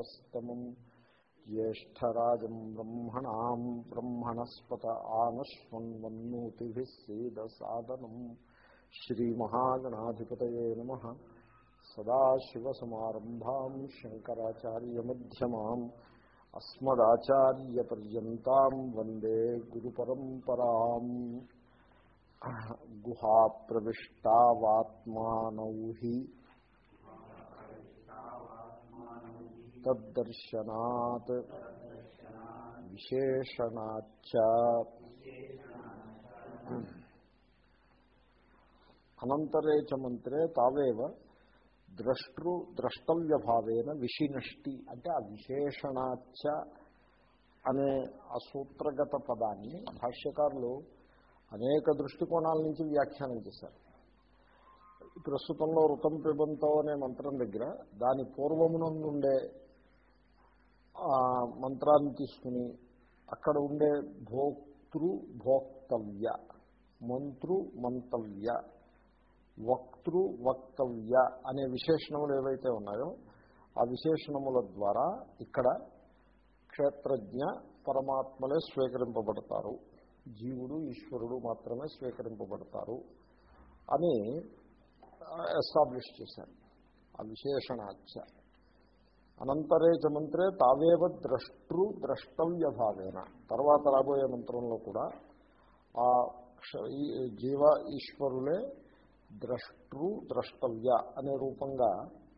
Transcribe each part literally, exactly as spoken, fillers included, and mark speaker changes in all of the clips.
Speaker 1: ఉపవీతినముద్భవస్తమం జ్యేష్ఠరాజం బ్రహ్మణాం బ్రహ్మణస్పత ఆనశ్వన్వన్నోతిభిः సేదసాదనం శ్రీమహాగణాధిపతయే నమః. సదాశివసమారంభాం శంకరాచార్యమధ్యమాం అస్మదాచార్యపర్యంతాం వందే గురుపరంపరాం. గుహాప్రవిష్టావాత్మానౌ హి తద్దర్శనాత్ విశేషణాచ్చ అనంతరే చ మంత్రే తావేవ ద్రష్టృ ద్రష్టవ్యభావేన విషినష్టి అంటే ఆ విశేషణాచ్చ అనే ఆ సూత్రగత పదాన్ని భాష్యకారులు అనేక దృష్టికోణాల నుంచి వ్యాఖ్యానం చేశారు. ప్రస్తుతంలో ఋతం పిబంతో అనే మంత్రం దగ్గర దాని పూర్వమునందుండే మంత్రాన్ని తీసుకుని అక్కడ ఉండే భోక్తృ భోక్తవ్య, మంత్రు మంతవ్య, వక్తృ వక్తవ్య అనే విశేషణములు ఏవైతే ఉన్నాయో ఆ విశేషణముల ద్వారా ఇక్కడ క్షేత్రజ్ఞ పరమాత్మలే స్వీకరింపబడతారు, జీవుడు ఈశ్వరుడు మాత్రమే స్వీకరింపబడతారు అని ఎస్టాబ్లిష్ చేశారు. ఆ విశేషణాచ్చ అనంతరే చ మంత్రే తావేవ ద్రష్టృ ద్రష్టవ్య భావేన, తర్వాత రాబోయే మంత్రంలో కూడా ఆ జీవ ఈశ్వరులే ద్రష్టృ ద్రష్టవ్య అనే రూపంగా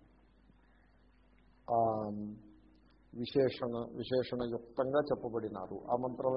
Speaker 1: విశేషణ విశేషణయుక్తంగా చెప్పబడినారు. ఆ మంత్రం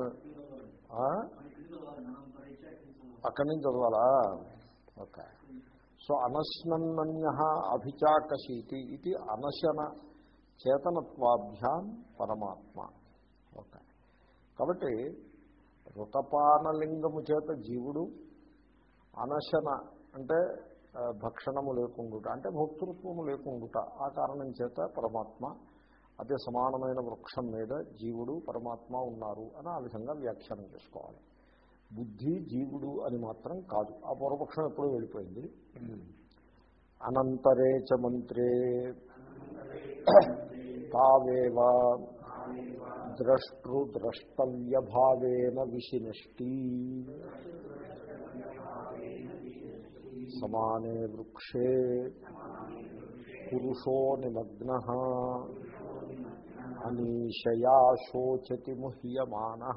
Speaker 1: అక్కడి నుంచి చదవాలా? ఓకే. సో అనశ్నన్య అభిచాకశీతి ఇది అనశన చేతనత్వాభ్యాం పరమాత్మ. ఓకే. కాబట్టి ఋతపానలింగము చేత జీవుడు, అనశన అంటే భక్షణము లేకుండుట అంటే భోక్తృత్వము లేకుండుట, ఆ కారణం చేత పరమాత్మ అదే సమానమైన వృక్షం మీద జీవుడు పరమాత్మ ఉన్నారు అని ఆ విధంగా వ్యాఖ్యానం చేసుకోవాలి. బుద్ధి జీవుడు అని మాత్రం కాదు. ఆ పూర్వపక్షం ఎప్పుడూ వెళ్ళిపోయింది. అనంతరే చ మంత్రే తావేవ ద్రష్టృ ద్రష్టవ్య భావేన విశినష్టి సమానే వృక్షే పురుషో నిమగ్నః అనీషయా శోచతి ముహ్యమానః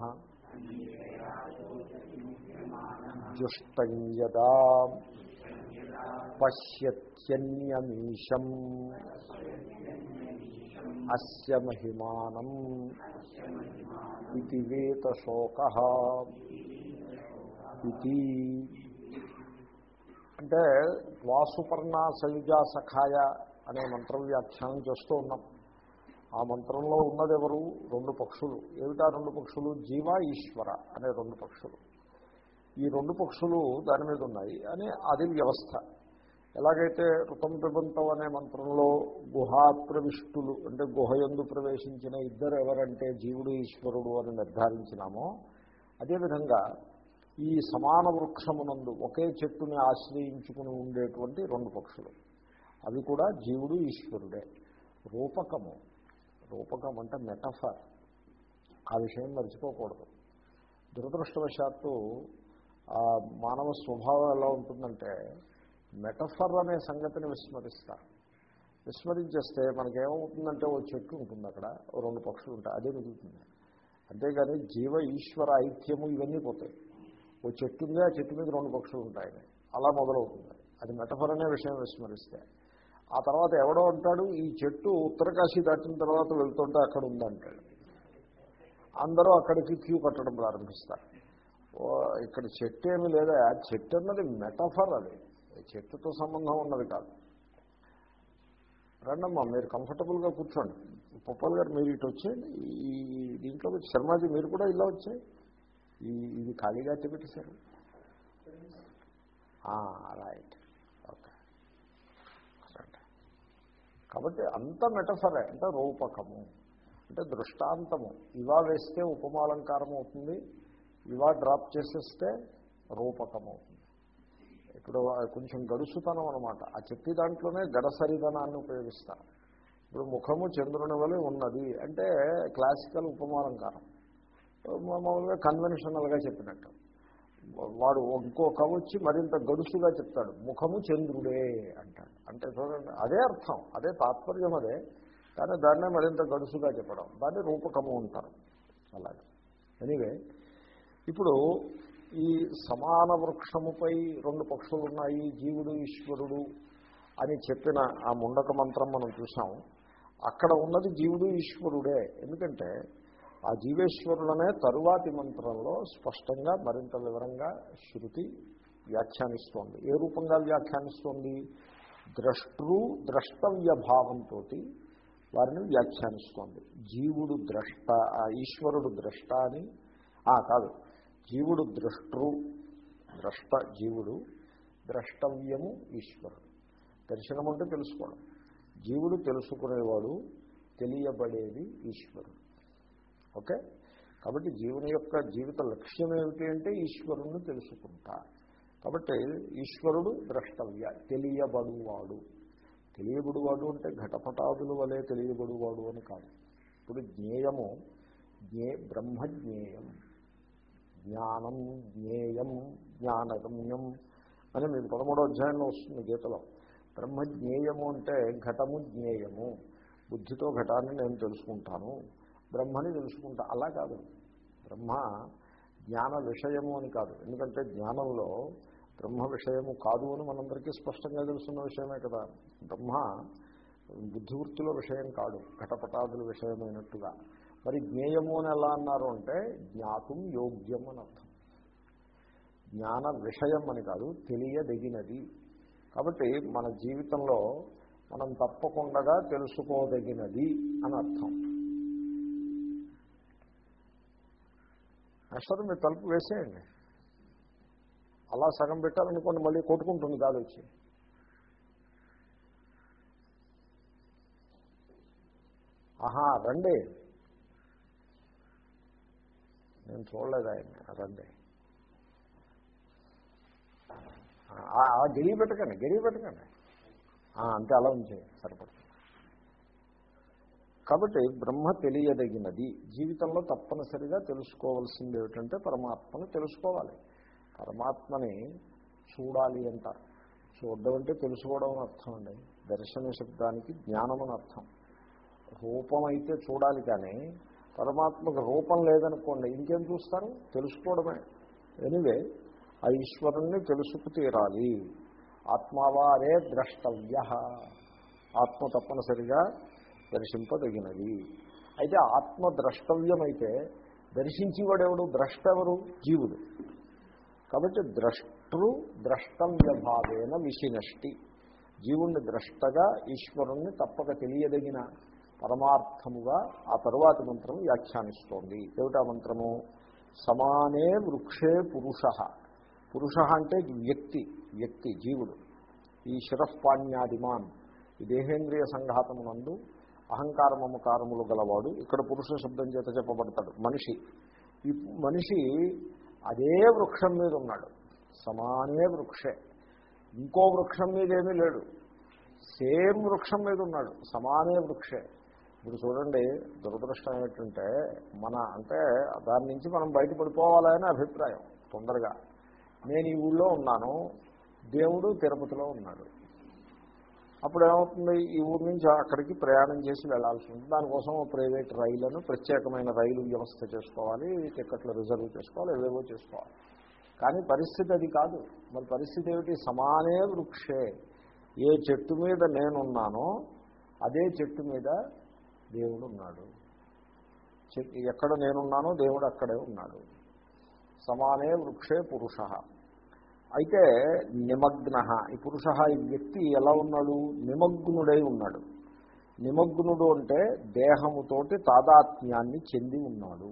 Speaker 1: జుష్టం యదా పశ్యత్యన్యమీశం అస్య మహిమానం ఇతి వేతశోకః ఇతి. అంటే వాసుపర్ణ సయుజా సఖాయ అనే మంత్ర వ్యాఖ్యానం చేస్తూ ఉన్నాం. ఆ మంత్రంలో ఉన్నది ఎవరు? రెండు పక్షులు. ఏమిటా రెండు పక్షులు? జీవ ఈశ్వర అనే రెండు పక్షులు. ఈ రెండు పక్షులు దాని మీద ఉన్నాయి అని అది వ్యవస్థ. ఎలాగైతే ఋతం పిబంతం అనే మంత్రంలో గుహాప్రవిష్టులు అంటే గుహయందు ప్రవేశించిన ఇద్దరు ఎవరంటే జీవుడు ఈశ్వరుడు అని నిర్ధారించినామో, అదేవిధంగా ఈ సమాన వృక్షమునందు ఒకే చెట్టుని ఆశ్రయించుకుని ఉండేటువంటి రెండు పక్షులు, అవి కూడా జీవుడు ఈశ్వరుడే. రూపకము, రూపకం అంటే మెటఫర్, ఆ విషయం మర్చిపోకూడదు. దురదృష్టవశాత్తు మానవ స్వభావం ఎలా ఉంటుందంటే మెటఫర్ అనే సంగతిని విస్మరిస్తారు. విస్మరించేస్తే మనకేమవుతుందంటే ఓ చెట్టు ఉంటుంది, అక్కడ ఓ రెండు పక్షులు ఉంటాయి, అదే మిగులుతుంది. అంతేగాని జీవ ఈశ్వర ఐక్యము ఇవన్నీ పోతాయి. ఓ చెట్టు ఉంది, ఆ చెట్టు మీద రెండు పక్షులు ఉంటాయని అలా మొదలవుతుంది. అది మెటఫర్ అనే విషయం విస్మరిస్తే ఆ తర్వాత ఎవడో అంటాడు ఈ చెట్టు ఉత్తరకాశీ దాటిన తర్వాత వెళ్తుంటే అక్కడ ఉందంటాడు. అందరూ అక్కడికి క్యూ కట్టడం ప్రారంభిస్తారు. ఇక్కడ చెట్టు ఏమీ లేదా, చెట్టు అన్నది మెటఫర్, అది చెట్టుతో సంబంధం ఉన్నది కాదు. రండమ్మా, మీరు కంఫర్టబుల్గా కూర్చోండి. పొప్పల్ గారు మీరు ఇటు వచ్చేయండి, ఈ దీంట్లో శర్మాజీ మీరు కూడా ఇలా వచ్చాయి. ఈ ఇది ఖాళీగా పెట్టేశారు. Right, okay. కాబట్టి అంత మెటఫరే, అంటే రూపకము అంటే దృష్టాంతము. ఇవా వేస్తే ఉపమాలంకారం అవుతుంది, ఇవా డ్రాప్ చేసేస్తే రూపకం అవుతుంది. ఇప్పుడు కొంచెం గడుసుతనం అనమాట. ఆ చెప్పి దాంట్లోనే గడసరిదనాన్ని ఉపయోగిస్తారు. ఇప్పుడు ముఖము చంద్రుని వలె ఉన్నది అంటే క్లాసికల్ ఉపమాలంకారం, మామూలుగా కన్వెన్షనల్గా చెప్పినట్టు. వాడు ఇంకో కవి వచ్చి మరింత గడుసుగా చెప్తాడు, ముఖము చంద్రుడే అంటాడు. అంటే చూడండి, అదే అర్థం, అదే తాత్పర్యం అదే, కానీ దాన్నే మరింత గడుసుగా చెప్పడం, దాన్ని రూపకము అంటారు. అలాగే ఎనీవే, ఇప్పుడు ఈ సమాన వృక్షముపై రెండు పక్షులు ఉన్నాయి, జీవుడు ఈశ్వరుడు అని చెప్పిన ఆ ముండక మంత్రం మనం చూసాం. అక్కడ ఉన్నది జీవుడు ఈశ్వరుడే. ఎందుకంటే ఆ జీవేశ్వరుడనే తరువాతి మంత్రంలో స్పష్టంగా మరింత వివరంగా శృతి వ్యాఖ్యానిస్తోంది. ఏ రూపంగా వ్యాఖ్యానిస్తోంది? ద్రష్టృ ద్రష్టవ్య భావంతో వారిని వ్యాఖ్యానిస్తోంది. జీవుడు ద్రష్ట, ఈశ్వరుడు ద్రష్ట అని కాదు, జీవుడు ద్రష్టృ, ద్రష్ట జీవుడు, ద్రష్టవ్యము ఈశ్వరుడు. దర్శనం అంటే తెలుసుకోవడం, జీవుడు తెలుసుకునేవాడు, తెలియబడేది ఈశ్వరుడు. ఓకే, కాబట్టి జీవుని యొక్క జీవిత లక్ష్యం ఏమిటి అంటే ఈశ్వరుణ్ణి తెలుసుకుంటా. కాబట్టి ఈశ్వరుడు ద్రష్టవ్య, తెలియబడువాడు. తెలియబడువాడు అంటే ఘటపటాదుల వలె తెలియబడువాడు అని కాదు. ఇప్పుడు జ్ఞేయము, జ్ఞే బ్రహ్మజ్ఞేయం, జ్ఞానం జ్ఞేయం జ్ఞానగమ్యం అని మీకు పదమూడో అధ్యాయంలో వస్తుంది గీతలో. బ్రహ్మజ్ఞేయము అంటే ఘటము జ్ఞేయము, బుద్ధితో ఘటాన్ని నేను తెలుసుకుంటాను, బ్రహ్మని తెలుసుకుంటా. అలా కాదు, బ్రహ్మ జ్ఞాన విషయము అని కాదు. ఎందుకంటే జ్ఞానంలో బ్రహ్మ విషయము కాదు అని మనందరికీ స్పష్టంగా తెలుసున్న విషయమే కదా. బ్రహ్మ బుద్ధివృత్తిలో విషయం కాదు, ఘటపటాదుల విషయమైనట్టుగా. మరి జ్ఞేయము అని ఎలా అన్నారు అంటే జ్ఞాతం యోగ్యం అని అర్థం. జ్ఞాన విషయం అని కాదు, తెలియదగినది. కాబట్టి మన జీవితంలో మనం తప్పకుండా తెలుసుకోదగినది అని అర్థం. అసలు మీరు తలుపు వేసేయండి, అలా సగం పెట్టాలనుకోండి మళ్ళీ కొట్టుకుంటుంది గాలి వచ్చి. ఆహా రండి, నేను చూడలేదు ఆయన, రండి. గెలిగి పెట్టకండి, గెలిగి పెట్టకండి, అంతే, అలా ఉంచేయండి, సరిపడుతుంది. కాబట్టి బ్రహ్మ తెలియదగినది. జీవితంలో తప్పనిసరిగా తెలుసుకోవాల్సింది ఏమిటంటే పరమాత్మను తెలుసుకోవాలి. పరమాత్మని చూడాలి అంటారు. చూడడం అంటే తెలుసుకోవడం అని అర్థం అండి. దర్శన శబ్దానికి జ్ఞానం అని అర్థం. రూపం అయితే చూడాలి, కానీ పరమాత్మకు రూపం లేదనుకోండి, ఇంకేం చూస్తారు? తెలుసుకోవడమే. ఎనివే, ఆ ఈశ్వరుణ్ణి తెలుసుకు తీరాలి. ఆత్మవారే ద్రష్టవ్య, ఆత్మ తప్పనిసరిగా దర్శింపదగినది. అయితే ఆత్మ ద్రష్టవ్యమైతే దర్శించేవాడెవడు? ద్రష్ట ఎవరు? జీవుడు. కాబట్టి ద్రష్టృ ద్రష్టవ్య భావేన విశినష్టి, జీవుణ్ణి ద్రష్టగా ఈశ్వరుణ్ణి తప్పక తెలియదగిన పరమార్థముగా ఆ తరువాతి మంత్రం వ్యాఖ్యానిస్తోంది. ఏమిటా మంత్రము? సమానే వృక్షే పురుష. పురుష అంటే వ్యక్తి, వ్యక్తి జీవుడు. ఈ శిరఃపాణ్యాదిమాన్, ఈ దేహేంద్రియ సంఘాతమునందు అహంకార మమకారములు గలవాడు ఇక్కడ పురుష శబ్దం చేత చెప్పబడతాడు. మనిషి, ఈ మనిషి అదే వృక్షం మీద ఉన్నాడు, సమానే వృక్షే. ఇంకో వృక్షం మీద ఏమీ లేడు, సేమ్ వృక్షం మీద ఉన్నాడు, సమానే వృక్షే. ఇప్పుడు చూడండి, దురదృష్టం ఏంటంటే మన అంటే దాని నుంచి మనం బయటపడిపోవాలని అభిప్రాయం తొందరగా. నేను ఈ ఊళ్ళో ఉన్నాను, దేవుడు తిరుపతిలో ఉన్నాడు. అప్పుడు ఏమవుతుంది? ఈ ఊరి నుంచి అక్కడికి ప్రయాణం చేసి వెళ్లాల్సి ఉంటుంది. దానికోసం ప్రైవేట్ రైళ్లను, ప్రత్యేకమైన రైలు వ్యవస్థ చేసుకోవాలి, టికెట్లు రిజర్వ్ చేసుకోవాలి, ఏవేవో చేసుకోవాలి. కానీ పరిస్థితి అది కాదు. మరి పరిస్థితి ఏమిటి? సమానే వృక్షే. ఏ చెట్టు మీద నేనున్నానో అదే చెట్టు మీద దేవుడు ఉన్నాడు. ఎక్కడ నేనున్నానో దేవుడు అక్కడే ఉన్నాడు. సమానే వృక్షే పురుష. అయితే నిమగ్న, ఈ పురుష, ఈ వ్యక్తి ఎలా ఉన్నాడు? నిమగ్నుడై ఉన్నాడు. నిమగ్నుడు అంటే దేహముతోటి తాదాత్మ్యాన్ని చెంది ఉన్నాడు.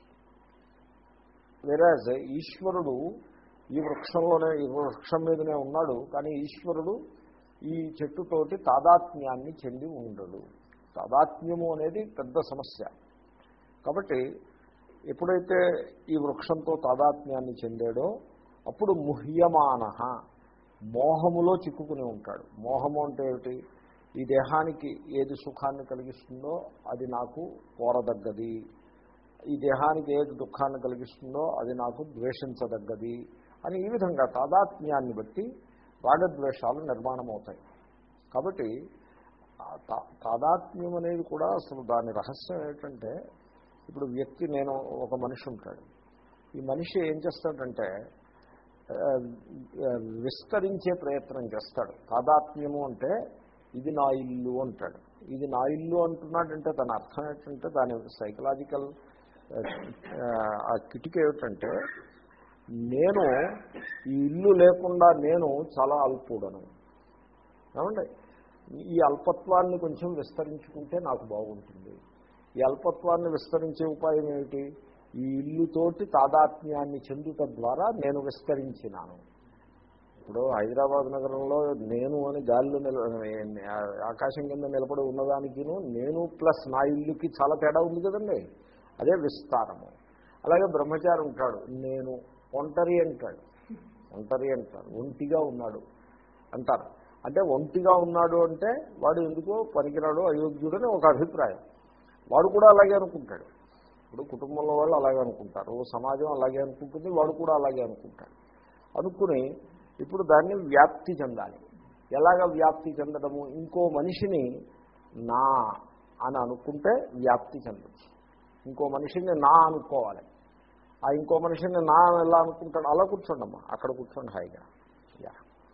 Speaker 1: వేరేజ్ ఈశ్వరుడు ఈ వృక్షంలోనే, ఈ వృక్షం మీదనే ఉన్నాడు, కానీ ఈశ్వరుడు ఈ చెట్టుతోటి తాదాత్మ్యాన్ని చెంది ఉండడు. తాదాత్మ్యము అనేది పెద్ద సమస్య. కాబట్టి ఎప్పుడైతే ఈ వృక్షంతో తాదాత్మ్యాన్ని చెందాడో అప్పుడు ముహ్యమాన, మోహములో చిక్కుకుని ఉంటాడు. మోహము అంటే ఏమిటి? ఈ దేహానికి ఏది సుఖాన్ని కలిగిస్తుందో అది నాకు కోరదగ్గది, ఈ దేహానికి ఏది దుఃఖాన్ని కలిగిస్తుందో అది నాకు ద్వేషించదగ్గది అని ఈ విధంగా తాదాత్మ్యాన్ని బట్టి రాగద్వేషాలు నిర్మాణం అవుతాయి. కాబట్టి తాదాత్మ్యం అనేది కూడా అసలు దాని రహస్యం ఏంటంటే, ఇప్పుడు వ్యక్తి, నేను ఒక మనిషి ఉంటాడు, ఈ మనిషి ఏం చేస్తాడంటే విస్తరించే ప్రయత్నం చేస్తాడు. తాదాత్మ్యము అంటే ఇది నా ఇల్లు అంటాడు. ఇది నా ఇల్లు అంటున్నాడంటే దాని అర్థం ఏంటంటే, దాని సైకలాజికల్ ఆ కిటికీ ఏమిటంటే, నేను ఈ ఇల్లు లేకుండా నేను చాలా అల్పుడను. ఏమండి, ఈ అల్పత్వాన్ని కొంచెం విస్తరించుకుంటే నాకు బాగుంటుంది. ఈ అల్పత్వాన్ని విస్తరించే ఉపాయం ఏమిటి? ఈ ఇల్లుతోటి తాదాత్మ్యాన్ని చెందుట ద్వారా నేను విస్తరించినాను. ఇప్పుడు హైదరాబాద్ నగరంలో నేను అని గాలిలో నిల ఆకాశం కింద నిలబడి ఉన్నదానికిను నేను ప్లస్ నా ఇల్లుకి చాలా తేడా ఉంది కదండి. అదే విస్తారము. అలాగే బ్రహ్మచారి ఉంటాడు, నేను ఒంటరి అంటాడు. ఒంటరి అంటాడు, ఒంటిగా ఉన్నాడు అంటారు. అంటే ఒంటిగా ఉన్నాడు అంటే వాడు ఎందుకో పనికిరాడు, అయోగ్యుడని ఒక అభిప్రాయం. వాడు కూడా అలాగే అనుకుంటాడు. ఇప్పుడు కుటుంబంలో వాళ్ళు అలాగే అనుకుంటారు, సమాజం అలాగే అనుకుంటుంది, వాడు కూడా అలాగే అనుకుంటాడు. అనుకుని ఇప్పుడు దాన్ని వ్యాప్తి చెందాలి. ఎలాగ వ్యాప్తి చెందడము? ఇంకో మనిషిని నా అని అనుకుంటే వ్యాప్తి చెందచ్చు. ఇంకో మనిషిని నా అనుకోవాలి. ఆ ఇంకో మనిషిని నా ఎలా అనుకుంటాడు? అలా కూర్చోండమ్మా, అక్కడ కూర్చోండి హాయిగా, యా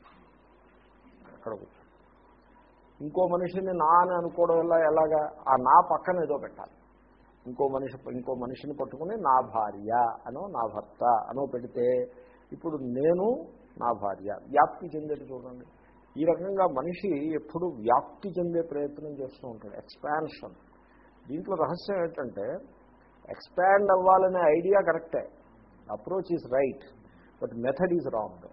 Speaker 1: అక్కడ కూర్చోండి. ఇంకో మనిషిని నా అని అనుకోవడం వల్ల ఎలాగా? ఆ నా పక్కన ఏదో పెట్టాలి. ఇంకో మనిషి ఇంకో మనిషిని పట్టుకుని నా భార్య అనో నా భర్త అనో పెడితే ఇప్పుడు నేను నా భార్య వ్యాప్తి చెందేది చూడండి. ఈ రకంగా మనిషి ఎప్పుడు వ్యాప్తి చెందే ప్రయత్నం చేస్తూ ఉంటాడు, ఎక్స్పాన్షన్. దీంట్లో రహస్యం ఏంటంటే, ఎక్స్పాండ్ అవ్వాలనే ఐడియా కరెక్టే, approach is right, but method is wrong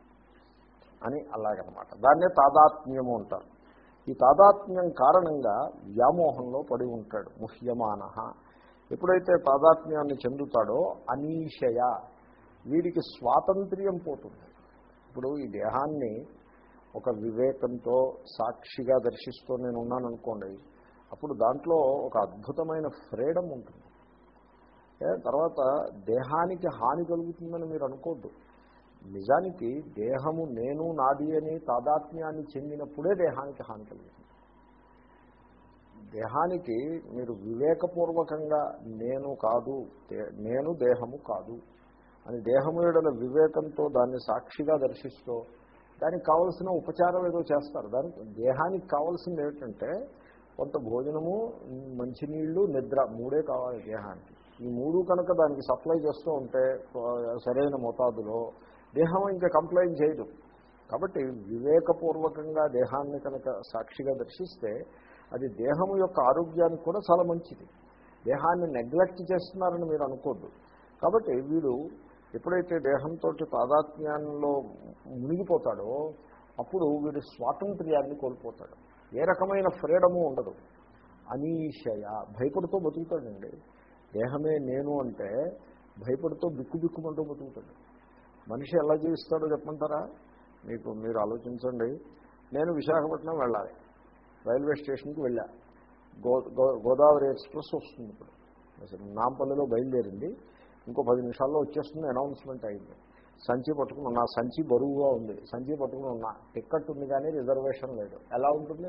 Speaker 1: అని అలాగనమాట. దాన్నే తాదాత్మ్యము అంటారు. ఈ తాదాత్మ్యం కారణంగా వ్యామోహంలో పడి ఉంటాడు ముహ్యమానః. ఎప్పుడైతే తాదాత్మ్యాన్ని చెందుతాడో అనీషయ, వీడికి స్వాతంత్ర్యం పోతుంది. ఇప్పుడు ఈ దేహాన్ని ఒక వివేకంతో సాక్షిగా దర్శిస్తూ నేను ఉన్నాను అనుకోండి, అప్పుడు దాంట్లో ఒక అద్భుతమైన ఫ్రీడమ్ ఉంటుంది. తర్వాత దేహానికి హాని కలుగుతుందని మీరు అనుకోద్దు. నిజానికి దేహము నేను నాది అని తాదాత్మ్యాన్ని చెందినప్పుడే దేహానికి హాని కలుగుతుంది. దేహానికి మీరు వివేకపూర్వకంగా నేను కాదు, నేను దేహము కాదు అని దేహము ఏడల వివేకంతో దాన్ని సాక్షిగా దర్శిస్తూ దానికి కావలసిన ఉపచారం ఏదో చేస్తారు. దానికి దేహానికి కావాల్సింది ఏమిటంటే కొంత భోజనము, మంచినీళ్ళు, నిద్ర, మూడే కావాలి దేహానికి. ఈ మూడు కనుక దానికి సప్లై చేస్తూ ఉంటే సరైన మోతాదులో దేహం ఇంకా కంప్లైంట్ చేయదు. కాబట్టి వివేకపూర్వకంగా దేహాన్ని కనుక సాక్షిగా దర్శిస్తే అది దేహం యొక్క ఆరోగ్యానికి కూడా చాలా మంచిది. దేహాన్ని నెగ్లెక్ట్ చేస్తున్నారని మీరు అనుకోద్దు. కాబట్టి వీడు ఎప్పుడైతే దేహంతో తాదాత్మ్యంలో మునిగిపోతాడో అప్పుడు వీడు స్వాతంత్ర్యాన్ని కోల్పోతాడు. ఏ రకమైన ఫ్రీడము ఉండదు. అనీషయ, భయపడుతూ బతుకుతాడండి. దేహమే నేను అంటే భయపడుతూ బిక్కు బిక్కుమంటూ బతుకుతాడు. మనిషి ఎలా జీవిస్తాడో చెప్పమంటారా? మీకు మీరు ఆలోచించండి. నేను విశాఖపట్నం వెళ్ళాలి, రైల్వే స్టేషన్కి వెళ్ళా. గో గోదావరి ఎక్స్ప్రెస్ వస్తుంది. ఇప్పుడు నాంపల్లిలో బయలుదేరింది, ఇంకో పది నిమిషాల్లో వచ్చేస్తుంది, అనౌన్స్మెంట్ అయింది. సంచి పట్టుకుని ఉన్నా, సంచి బరువుగా ఉంది, సంచి పట్టుకుని ఉన్నా, టికెట్ ఉంది కానీ రిజర్వేషన్ లేదు. ఎలా ఉంటుంది?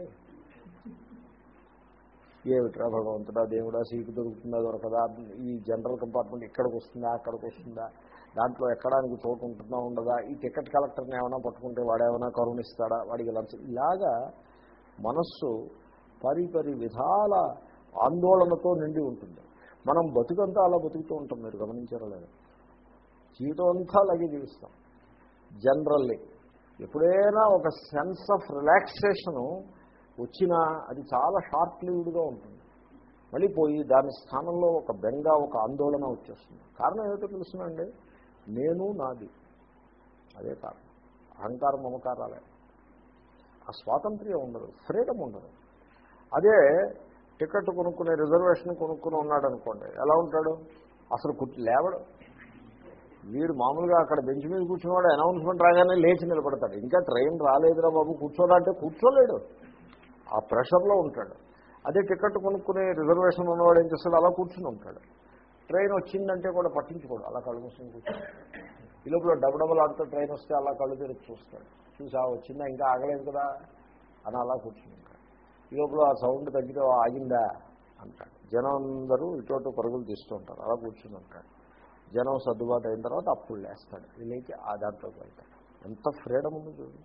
Speaker 1: ఏమిట్రా భగవంతుడా దేవుడా, సీటు దొరుకుతుందా దొరకదా, ఈ జనరల్ కంపార్ట్మెంట్ ఇక్కడికి వస్తుందా అక్కడికి వస్తుందా, దాంట్లో ఎక్కడానికి చోటు ఉంటుందా ఉండదా, ఈ టికెట్ కలెక్టర్ని ఏమైనా పట్టుకుంటే వాడేమైనా కరుణిస్తాడా, వాడికి లంచం, ఇలాగా మనస్సు పరిపరి విధాల ఆందోళనతో నిండి ఉంటుంది. మనం బతుకంతా అలా బతుకుతూ ఉంటాం. మీరు గమనించారో లేదు? జీవితం అంతా అలాగే జీవిస్తాం. జనరల్లీ ఎప్పుడైనా ఒక సెన్స్ ఆఫ్ రిలాక్సేషను వచ్చినా అది చాలా షార్ట్ లివ్డ్గా ఉంటుంది. మళ్ళీ పోయి దాని స్థానంలో ఒక బెంగ, ఒక ఆందోళన వచ్చేస్తుంది. కారణం ఏమిటో తెలుసునండి, నేను నాది, అదే కారణం. అహంకారం, మమకారాలే. ఆ స్వాతంత్ర్యం ఉండదు, ఫ్రీడమ్ ఉండదు. అదే టికెట్ కొనుక్కునే, రిజర్వేషన్ కొనుక్కుని ఉన్నాడు అనుకోండి, ఎలా ఉంటాడు? అసలు కుట్టి లేవడు. వీడు మామూలుగా అక్కడ బెంచ్ మీద కూర్చున్నవాడు అనౌన్స్మెంట్ రాగానే లేచి నిలబడతాడు. ఇంకా ట్రైన్ రాలేదురా బాబు కూర్చోడా అంటే కూర్చోలేడు. ఆ ప్రెషర్లో ఉంటాడు. అదే టికెట్ కొనుక్కునే రిజర్వేషన్ ఉన్నవాడు ఏం చేస్తాడు, అలా కూర్చుని ఉంటాడు. ట్రైన్ వచ్చిందంటే కూడా పట్టించుకోడు, అలా కళ్ళు మూసుకొని కూర్చుని. ఈ లోపల డబు డబుల్ ఆడుతూ ట్రైన్ వస్తే అలా కళ్ళు తెరిచి చూస్తాడు. చూసి ఆ వచ్చిందా ఇంకా ఆగలేదు కదా అని అలా కూర్చుని ఉంటాడు. ఈ లోపల ఆ సౌండ్ తగ్గితే ఆగిందా అంటాడు. జనం అందరూ ఇటు పరుగులు తీస్తూ ఉంటారు, అలా కూర్చుని ఉంటాడు. జనం సర్దుబాటు అయిన తర్వాత అప్పుడు లేస్తాడు, లేచి ఆ దాంట్లోకి వెళ్తాడు. ఎంత ఫ్రీడమ్ ఉంది చూడండి.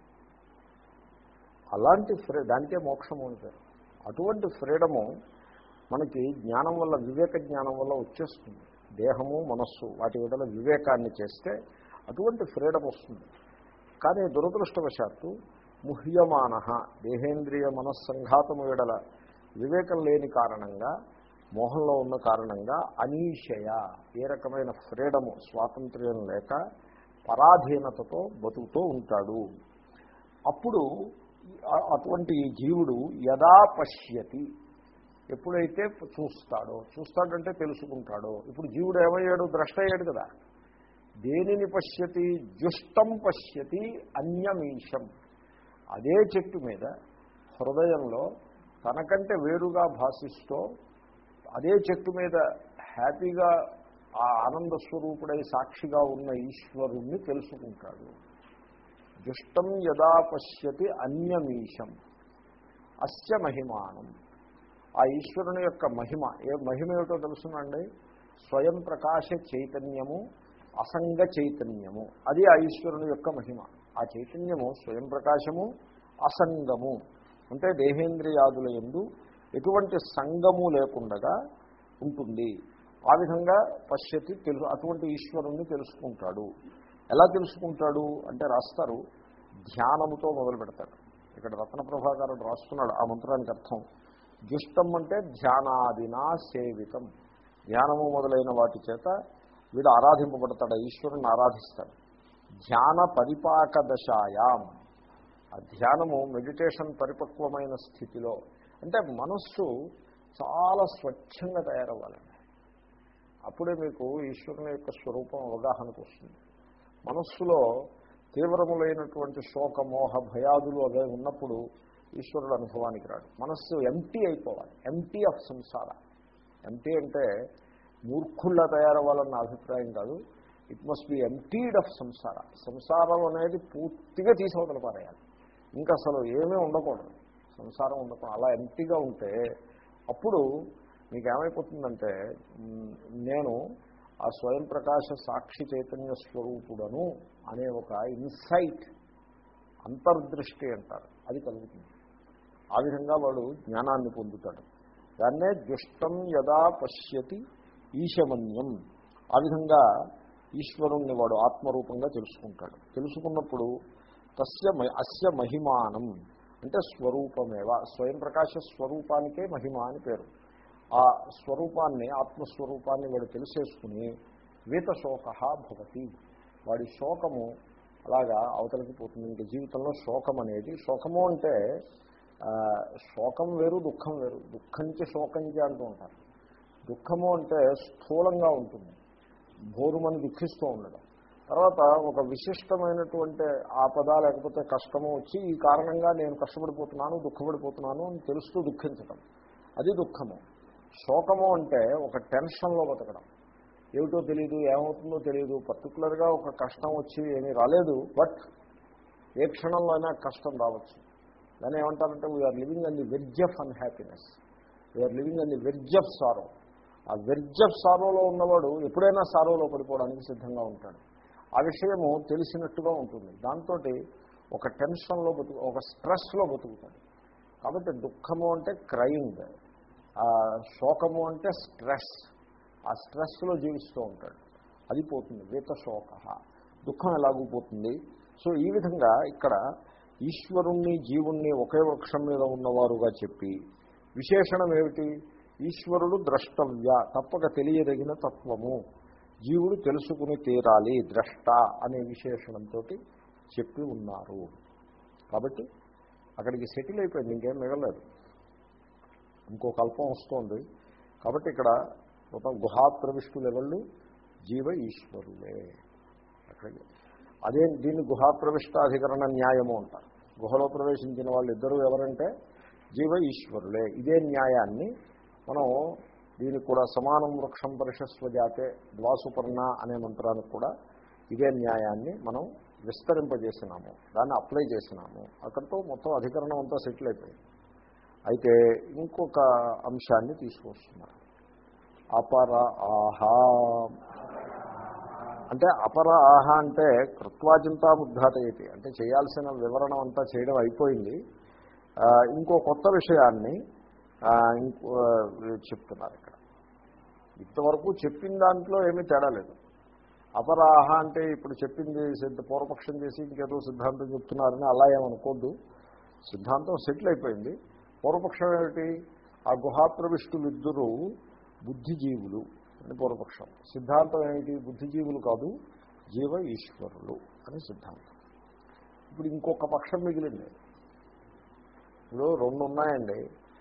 Speaker 1: అలాంటి ఫ్రీ దానికే మోక్షము అంటారు. అటువంటి ఫ్రీడము మనకి జ్ఞానం వల్ల, వివేక జ్ఞానం వల్ల వచ్చేస్తుంది. దేహము మనస్సు వాటి విధంగా వివేకాన్ని చేస్తే అటువంటి ఫ్రీడమ్ వస్తుంది. కానీ దురదృష్టవశాత్తు ముహ్యమాన దేహేంద్రియ మనస్సంఘాతము విడల వివేకం లేని కారణంగా, మోహంలో ఉన్న కారణంగా అనీశయ ఏ రకమైన ఫ్రీడము, స్వాతంత్ర్యం లేక పరాధీనతతో బతుకుతూ ఉంటాడు. అప్పుడు అటువంటి జీవుడు యదా పశ్యతి, ఎప్పుడైతే చూస్తాడో, చూస్తాడంటే తెలుసుకుంటాడో. ఇప్పుడు జీవుడు ఏమయ్యాడు, ద్రష్ట అయ్యాడు కదా. దేనిని పశ్యతి, జుష్టం పశ్యతి అన్యమీశం. అదే చెట్టు మీద హృదయంలో తనకంటే వేరుగా భాషిస్తూ అదే చెట్టు మీద హ్యాపీగా ఆ ఆనంద స్వరూపుడై సాక్షిగా ఉన్న ఈశ్వరుణ్ణి తెలుసుకుంటాడు. జుష్టం యదా పశ్యతి అన్యమీశం అస్య మహిమానం. ఆ ఈశ్వరుని యొక్క మహిమ, ఏ మహిమ ఏమిటో తెలుసునండి. స్వయం ప్రకాశ చైతన్యము, అసంగ చైతన్యము, అది ఆ ఈశ్వరుని యొక్క మహిమ. ఆ చైతన్యము స్వయం ప్రకాశము, అసంగము, అంటే దేహేంద్రియాదుల యందు ఎటువంటి సంగము లేకుండగా ఉంటుంది. ఆ విధంగా పశ్యతి తెలుసు, అటువంటి ఈశ్వరుణ్ణి తెలుసుకుంటాడు. ఎలా తెలుసుకుంటాడు అంటే రాస్తారు, ధ్యానముతో మొదలు పెడతాడు. ఇక్కడ రత్న ప్రభాకరుడు రాస్తున్నాడు ఆ మంత్రానికి అర్థం. జుష్టం అంటే ధ్యానాదినా సేవితం, ధ్యానము మొదలైన వాటి చేత వీడు ఆరాధింపబడతాడు, ఈశ్వరుని ఆరాధిస్తాడు. ధ్యాన పరిపాక దశాయాం, ఆ ధ్యానము మెడిటేషన్ పరిపక్వమైన స్థితిలో, అంటే మనస్సు చాలా స్వచ్ఛంగా తయారవ్వాలండి. అప్పుడే మీకు ఈశ్వరుని యొక్క స్వరూపం అవగాహనకు వస్తుంది. మనస్సులో తీవ్రములైనటువంటి శోక మోహ భయాదులు అవే ఉన్నప్పుడు ఈశ్వరుడు అనుభవానికి రాడు. మనస్సు ఎంటీ అయిపోవాలి, ఎంటీ ఆఫ్ సంసార. ఎంటీ అంటే మూర్ఖుల్లా తయారవ్వాలన్న అభిప్రాయం కాదు. It must be emptied of సంసార. సంసారం అనేది పూర్తిగా తీసవతల పారేయాలి, ఇంకా అసలు ఏమీ ఉండకూడదు, సంసారం ఉండకూడదు. అలా ఎంటీగా ఉంటే అప్పుడు మీకు ఏమైపోతుందంటే, నేను ఆ స్వయం ప్రకాశ సాక్షి చైతన్య స్వరూపుడను అనే ఒక ఇన్సైట్, అంతర్దృష్టి అంటారు, అది కలుగుతుంది. ఆ విధంగా వాడు జ్ఞానాన్ని పొందుతాడు. దాన్నే దుష్టం యదా పశ్యతి ఈశమన్యం. ఆ విధంగా ఈశ్వరుణ్ణి వాడు ఆత్మరూపంగా తెలుసుకుంటాడు. తెలుసుకున్నప్పుడు తస్య అస్య మహిమానం అంటే స్వరూపమేవ, స్వయం ప్రకాశ స్వరూపానికే మహిమ అని పేరు. ఆ స్వరూపాన్ని, ఆత్మస్వరూపాన్ని వాడు తెలిసేసుకుని వీతశోక భవతి, వాడి శోకము అలాగా అవతలికి పోతుంది. ఇంక జీవితంలో శోకం అనేది, శోకము అంటే శోకం వేరు, దుఃఖం వేరు. దుఃఖంచే శోకంచే అంటూ ఉంటారు. దుఃఖము అంటే స్థూలంగా ఉంటుంది, భోరుమని దుఃఖిస్తూ ఉండడం. తర్వాత ఒక విశిష్టమైనటువంటి ఆపద లేకపోతే కష్టము వచ్చి ఈ కారణంగా నేను కష్టపడిపోతున్నాను, దుఃఖపడిపోతున్నాను అని తెలుస్తూ దుఃఖించడం, అది దుఃఖము. శోకము అంటే ఒక టెన్షన్లో బతకడం, ఏమిటో తెలియదు, ఏమవుతుందో తెలియదు, పర్టికులర్గా ఒక కష్టం వచ్చి ఏమీ రాలేదు, బట్ ఏ క్షణంలో అయినా కష్టం రావచ్చు. దాన్ని ఏమంటారంటే we are living on the verge of unhappiness, we are living on the verge of sorrow. ఆ వెర్జ్ ఆఫ్ సారోలో ఉన్నవాడు ఎప్పుడైనా సారోలో పడిపోవడానికి సిద్ధంగా ఉంటాడు. ఆ విషయము తెలిసినట్టుగా ఉంటుంది. దాంతో ఒక టెన్షన్లో బతుకు, ఒక స్ట్రెస్లో బతుకుతాడు. కాబట్టి దుఃఖము అంటే క్రయింగ్, శోకము అంటే స్ట్రెస్, ఆ స్ట్రెస్లో జీవిస్తూ ఉంటాడు. అది పోతుంది, వీతశోక. దుఃఖం ఎలాగూ పోతుంది. సో ఈ విధంగా ఇక్కడ ఈశ్వరుణ్ణి జీవుణ్ణి ఒకే వృక్షం మీద ఉన్నవారుగా చెప్పి, విశేషణం ఏమిటి, ఈశ్వరుడు ద్రష్టవ్య, తప్పక తెలియదగిన తత్వము, జీవుడు తెలుసుకుని తీరాలి, ద్రష్ట అనే విశేషణంతో చెప్పి ఉన్నారు. కాబట్టి అక్కడికి సెటిల్ అయిపోయింది, ఇంకేం మిగలేదు, ఇంకో కల్పం వస్తుంది. కాబట్టి ఇక్కడ మొత్తం గుహాప్రవిష్టులు ఎవళ్ళు, జీవ ఈశ్వరులే. అక్కడికి అదే దీన్ని గుహాప్రవిష్టాధికరణ న్యాయము అంటారు. గుహలో ప్రవేశించిన వాళ్ళు ఇద్దరు ఎవరంటే జీవ ఈశ్వరులే. ఇదే న్యాయాన్ని మనం దీనికి కూడా సమానం వృక్షం పరిషస్వ జాతే ద్వాసుపర్ణ అనే మంత్రానికి కూడా ఇదే న్యాయాన్ని మనం విస్తరింపజేసినాము, దాన్ని అప్లై చేసినాము. అక్కడితో మొత్తం అధికరణం అంతా సెటిల్ అయిపోయింది. అయితే ఇంకొక అంశాన్ని తీసుకొస్తున్నారు. అపర ఆహా అంటే అపర ఆహా అంటే కృత్వాచింతాముద్ఘాటయతి అంటే చేయాల్సిన వివరణ అంతా చేయడం అయిపోయింది. ఇంకో కొత్త విషయాన్ని ఇంకో చెప్తున్నారు ఇక్కడ. ఇంతవరకు చెప్పిన దాంట్లో ఏమీ తేడా లేదు. అపరాహ అంటే ఇప్పుడు చెప్పింది సిద్ధ పూర్వపక్షం చేసి ఇంకేదో సిద్ధాంతం చెప్తున్నారని అలా ఏమనుకోద్దు. సిద్ధాంతం సెటిల్ అయిపోయింది. పూర్వపక్షం ఏమిటి? ఆ గుహాప్రవిష్టులు ఇద్దరు బుద్ధిజీవులు అని పూర్వపక్షం. సిద్ధాంతం ఏమిటి? బుద్ధిజీవులు కాదు, జీవ ఈశ్వరులు అని సిద్ధాంతం. ఇప్పుడు ఇంకొక పక్షం మిగిలింది. ఇప్పుడు రెండు ఉన్నాయండి,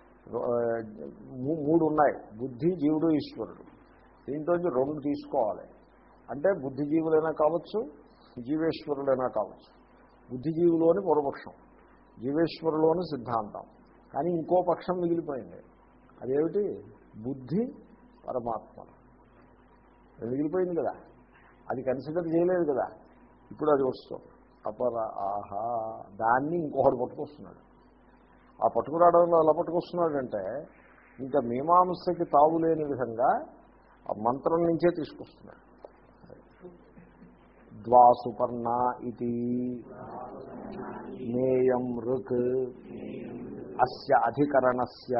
Speaker 1: మూడు ఉన్నాయి, బుద్ధి, జీవుడు, ఈశ్వరుడు. దీంట్లో రెండు తీసుకోవాలి. అంటే బుద్ధిజీవులైనా కావచ్చు, జీవేశ్వరులైనా కావచ్చు. బుద్ధిజీవులు అని పూర్వపక్షం, జీవేశ్వరులు అని సిద్ధాంతం. కానీ ఇంకో పక్షం మిగిలిపోయింది. అదేమిటి? బుద్ధి పరమాత్మ మిగిలిపోయింది కదా, అది కన్సిడర్ చేయలేదు కదా. ఇప్పుడు అది వస్తుంది. అపర ఆహా దాన్ని ఇంకొకటి పట్టుకొస్తున్నాడు. ఆ పట్టుకురావడంలో ఎలా పట్టుకొస్తున్నాడంటే ఇంకా మీమాంసకి తావులేని విధంగా ఆ మంత్రం నుంచే తీసుకొస్తున్నాడు. ద్వాసుపర్ణ ఇది నేయం ఋక్ అస్య అధికరణస్య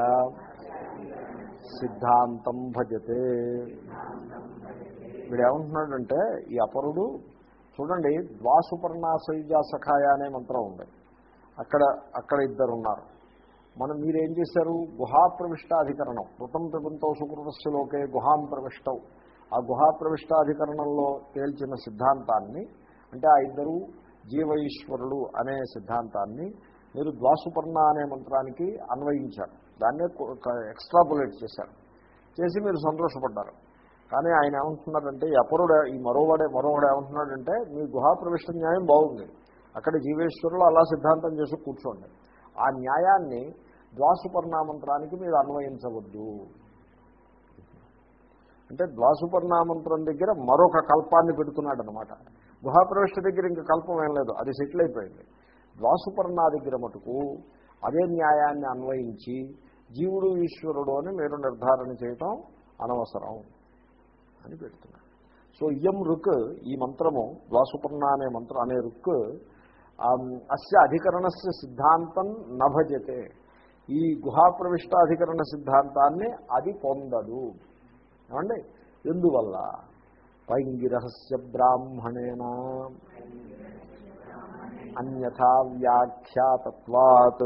Speaker 1: సిద్ధాంతం భజతే. వీడు ఏమంటున్నాడంటే ఈ అపరుడు చూడండి, ద్వాసుపర్ణాశైజా సఖాయ అనే మంత్రం ఉంది. అక్కడ అక్కడ ఇద్దరు ఉన్నారు. మనం మీరేం చేశారు? గుహాప్రవిష్టాధికరణం కృతం పిబంతో సుకృతస్య లోకే గుహాం ప్రవిష్టం. ఆ గుహాప్రవిష్టాధికరణంలో తేల్చిన సిద్ధాంతాన్ని, అంటే ఆ ఇద్దరు జీవ ఈశ్వరుడు అనే సిద్ధాంతాన్ని మీరు ద్వాసుపర్ణ అనే మంత్రానికి అన్వయించారు. దాన్నే ఎక్స్ట్రాపులేట్ చేశారు. చేసి మీరు సంతోషపడ్డారు. కానీ ఆయన ఏమంటున్నారంటే ఈ అపరుడు, ఈ మరోవాడే మరోవాడు ఏమంటున్నాడంటే మీ గుహాప్రవిష్ట న్యాయం బాగుంది, అక్కడ జీవేశ్వరులు అలా సిద్ధాంతం చేసి కూర్చోండి, ఆ న్యాయాన్ని ద్వాసుపర్ణ మంత్రానికి మీరు అన్వయించవద్దు. అంటే ద్వాసుపర్ణ మంత్రం దగ్గర మరొక కల్పాన్ని పెడుతున్నాడు అనమాట. గుహాప్రవిష్ట దగ్గర ఇంకా కల్పం ఏం లేదు, అది సెటిల్ అయిపోయింది. ద్వాసుపర్ణ దగ్గర మటుకు అదే న్యాయాన్ని అన్వయించి జీవుడు ఈశ్వరుడు అని మీరు నిర్ధారణ చేయటం అనవసరం అని పెడుతున్నాడు. సో ఇయం రుక్, ఈ మంత్రము ద్వాసుపర్ణ అనే మంత్రం అనే రుక్ అస్య అధికరణస్య సిద్ధాంతం నభజతే, ఈ గుహాప్రవిష్టాధికరణ సిద్ధాంతాన్ని అది పొందదు. ఏమండి? ఎందువల్ల? పైంగిరహస్య బ్రాహ్మణేన అన్యథా వ్యాఖ్యాతత్వాత్.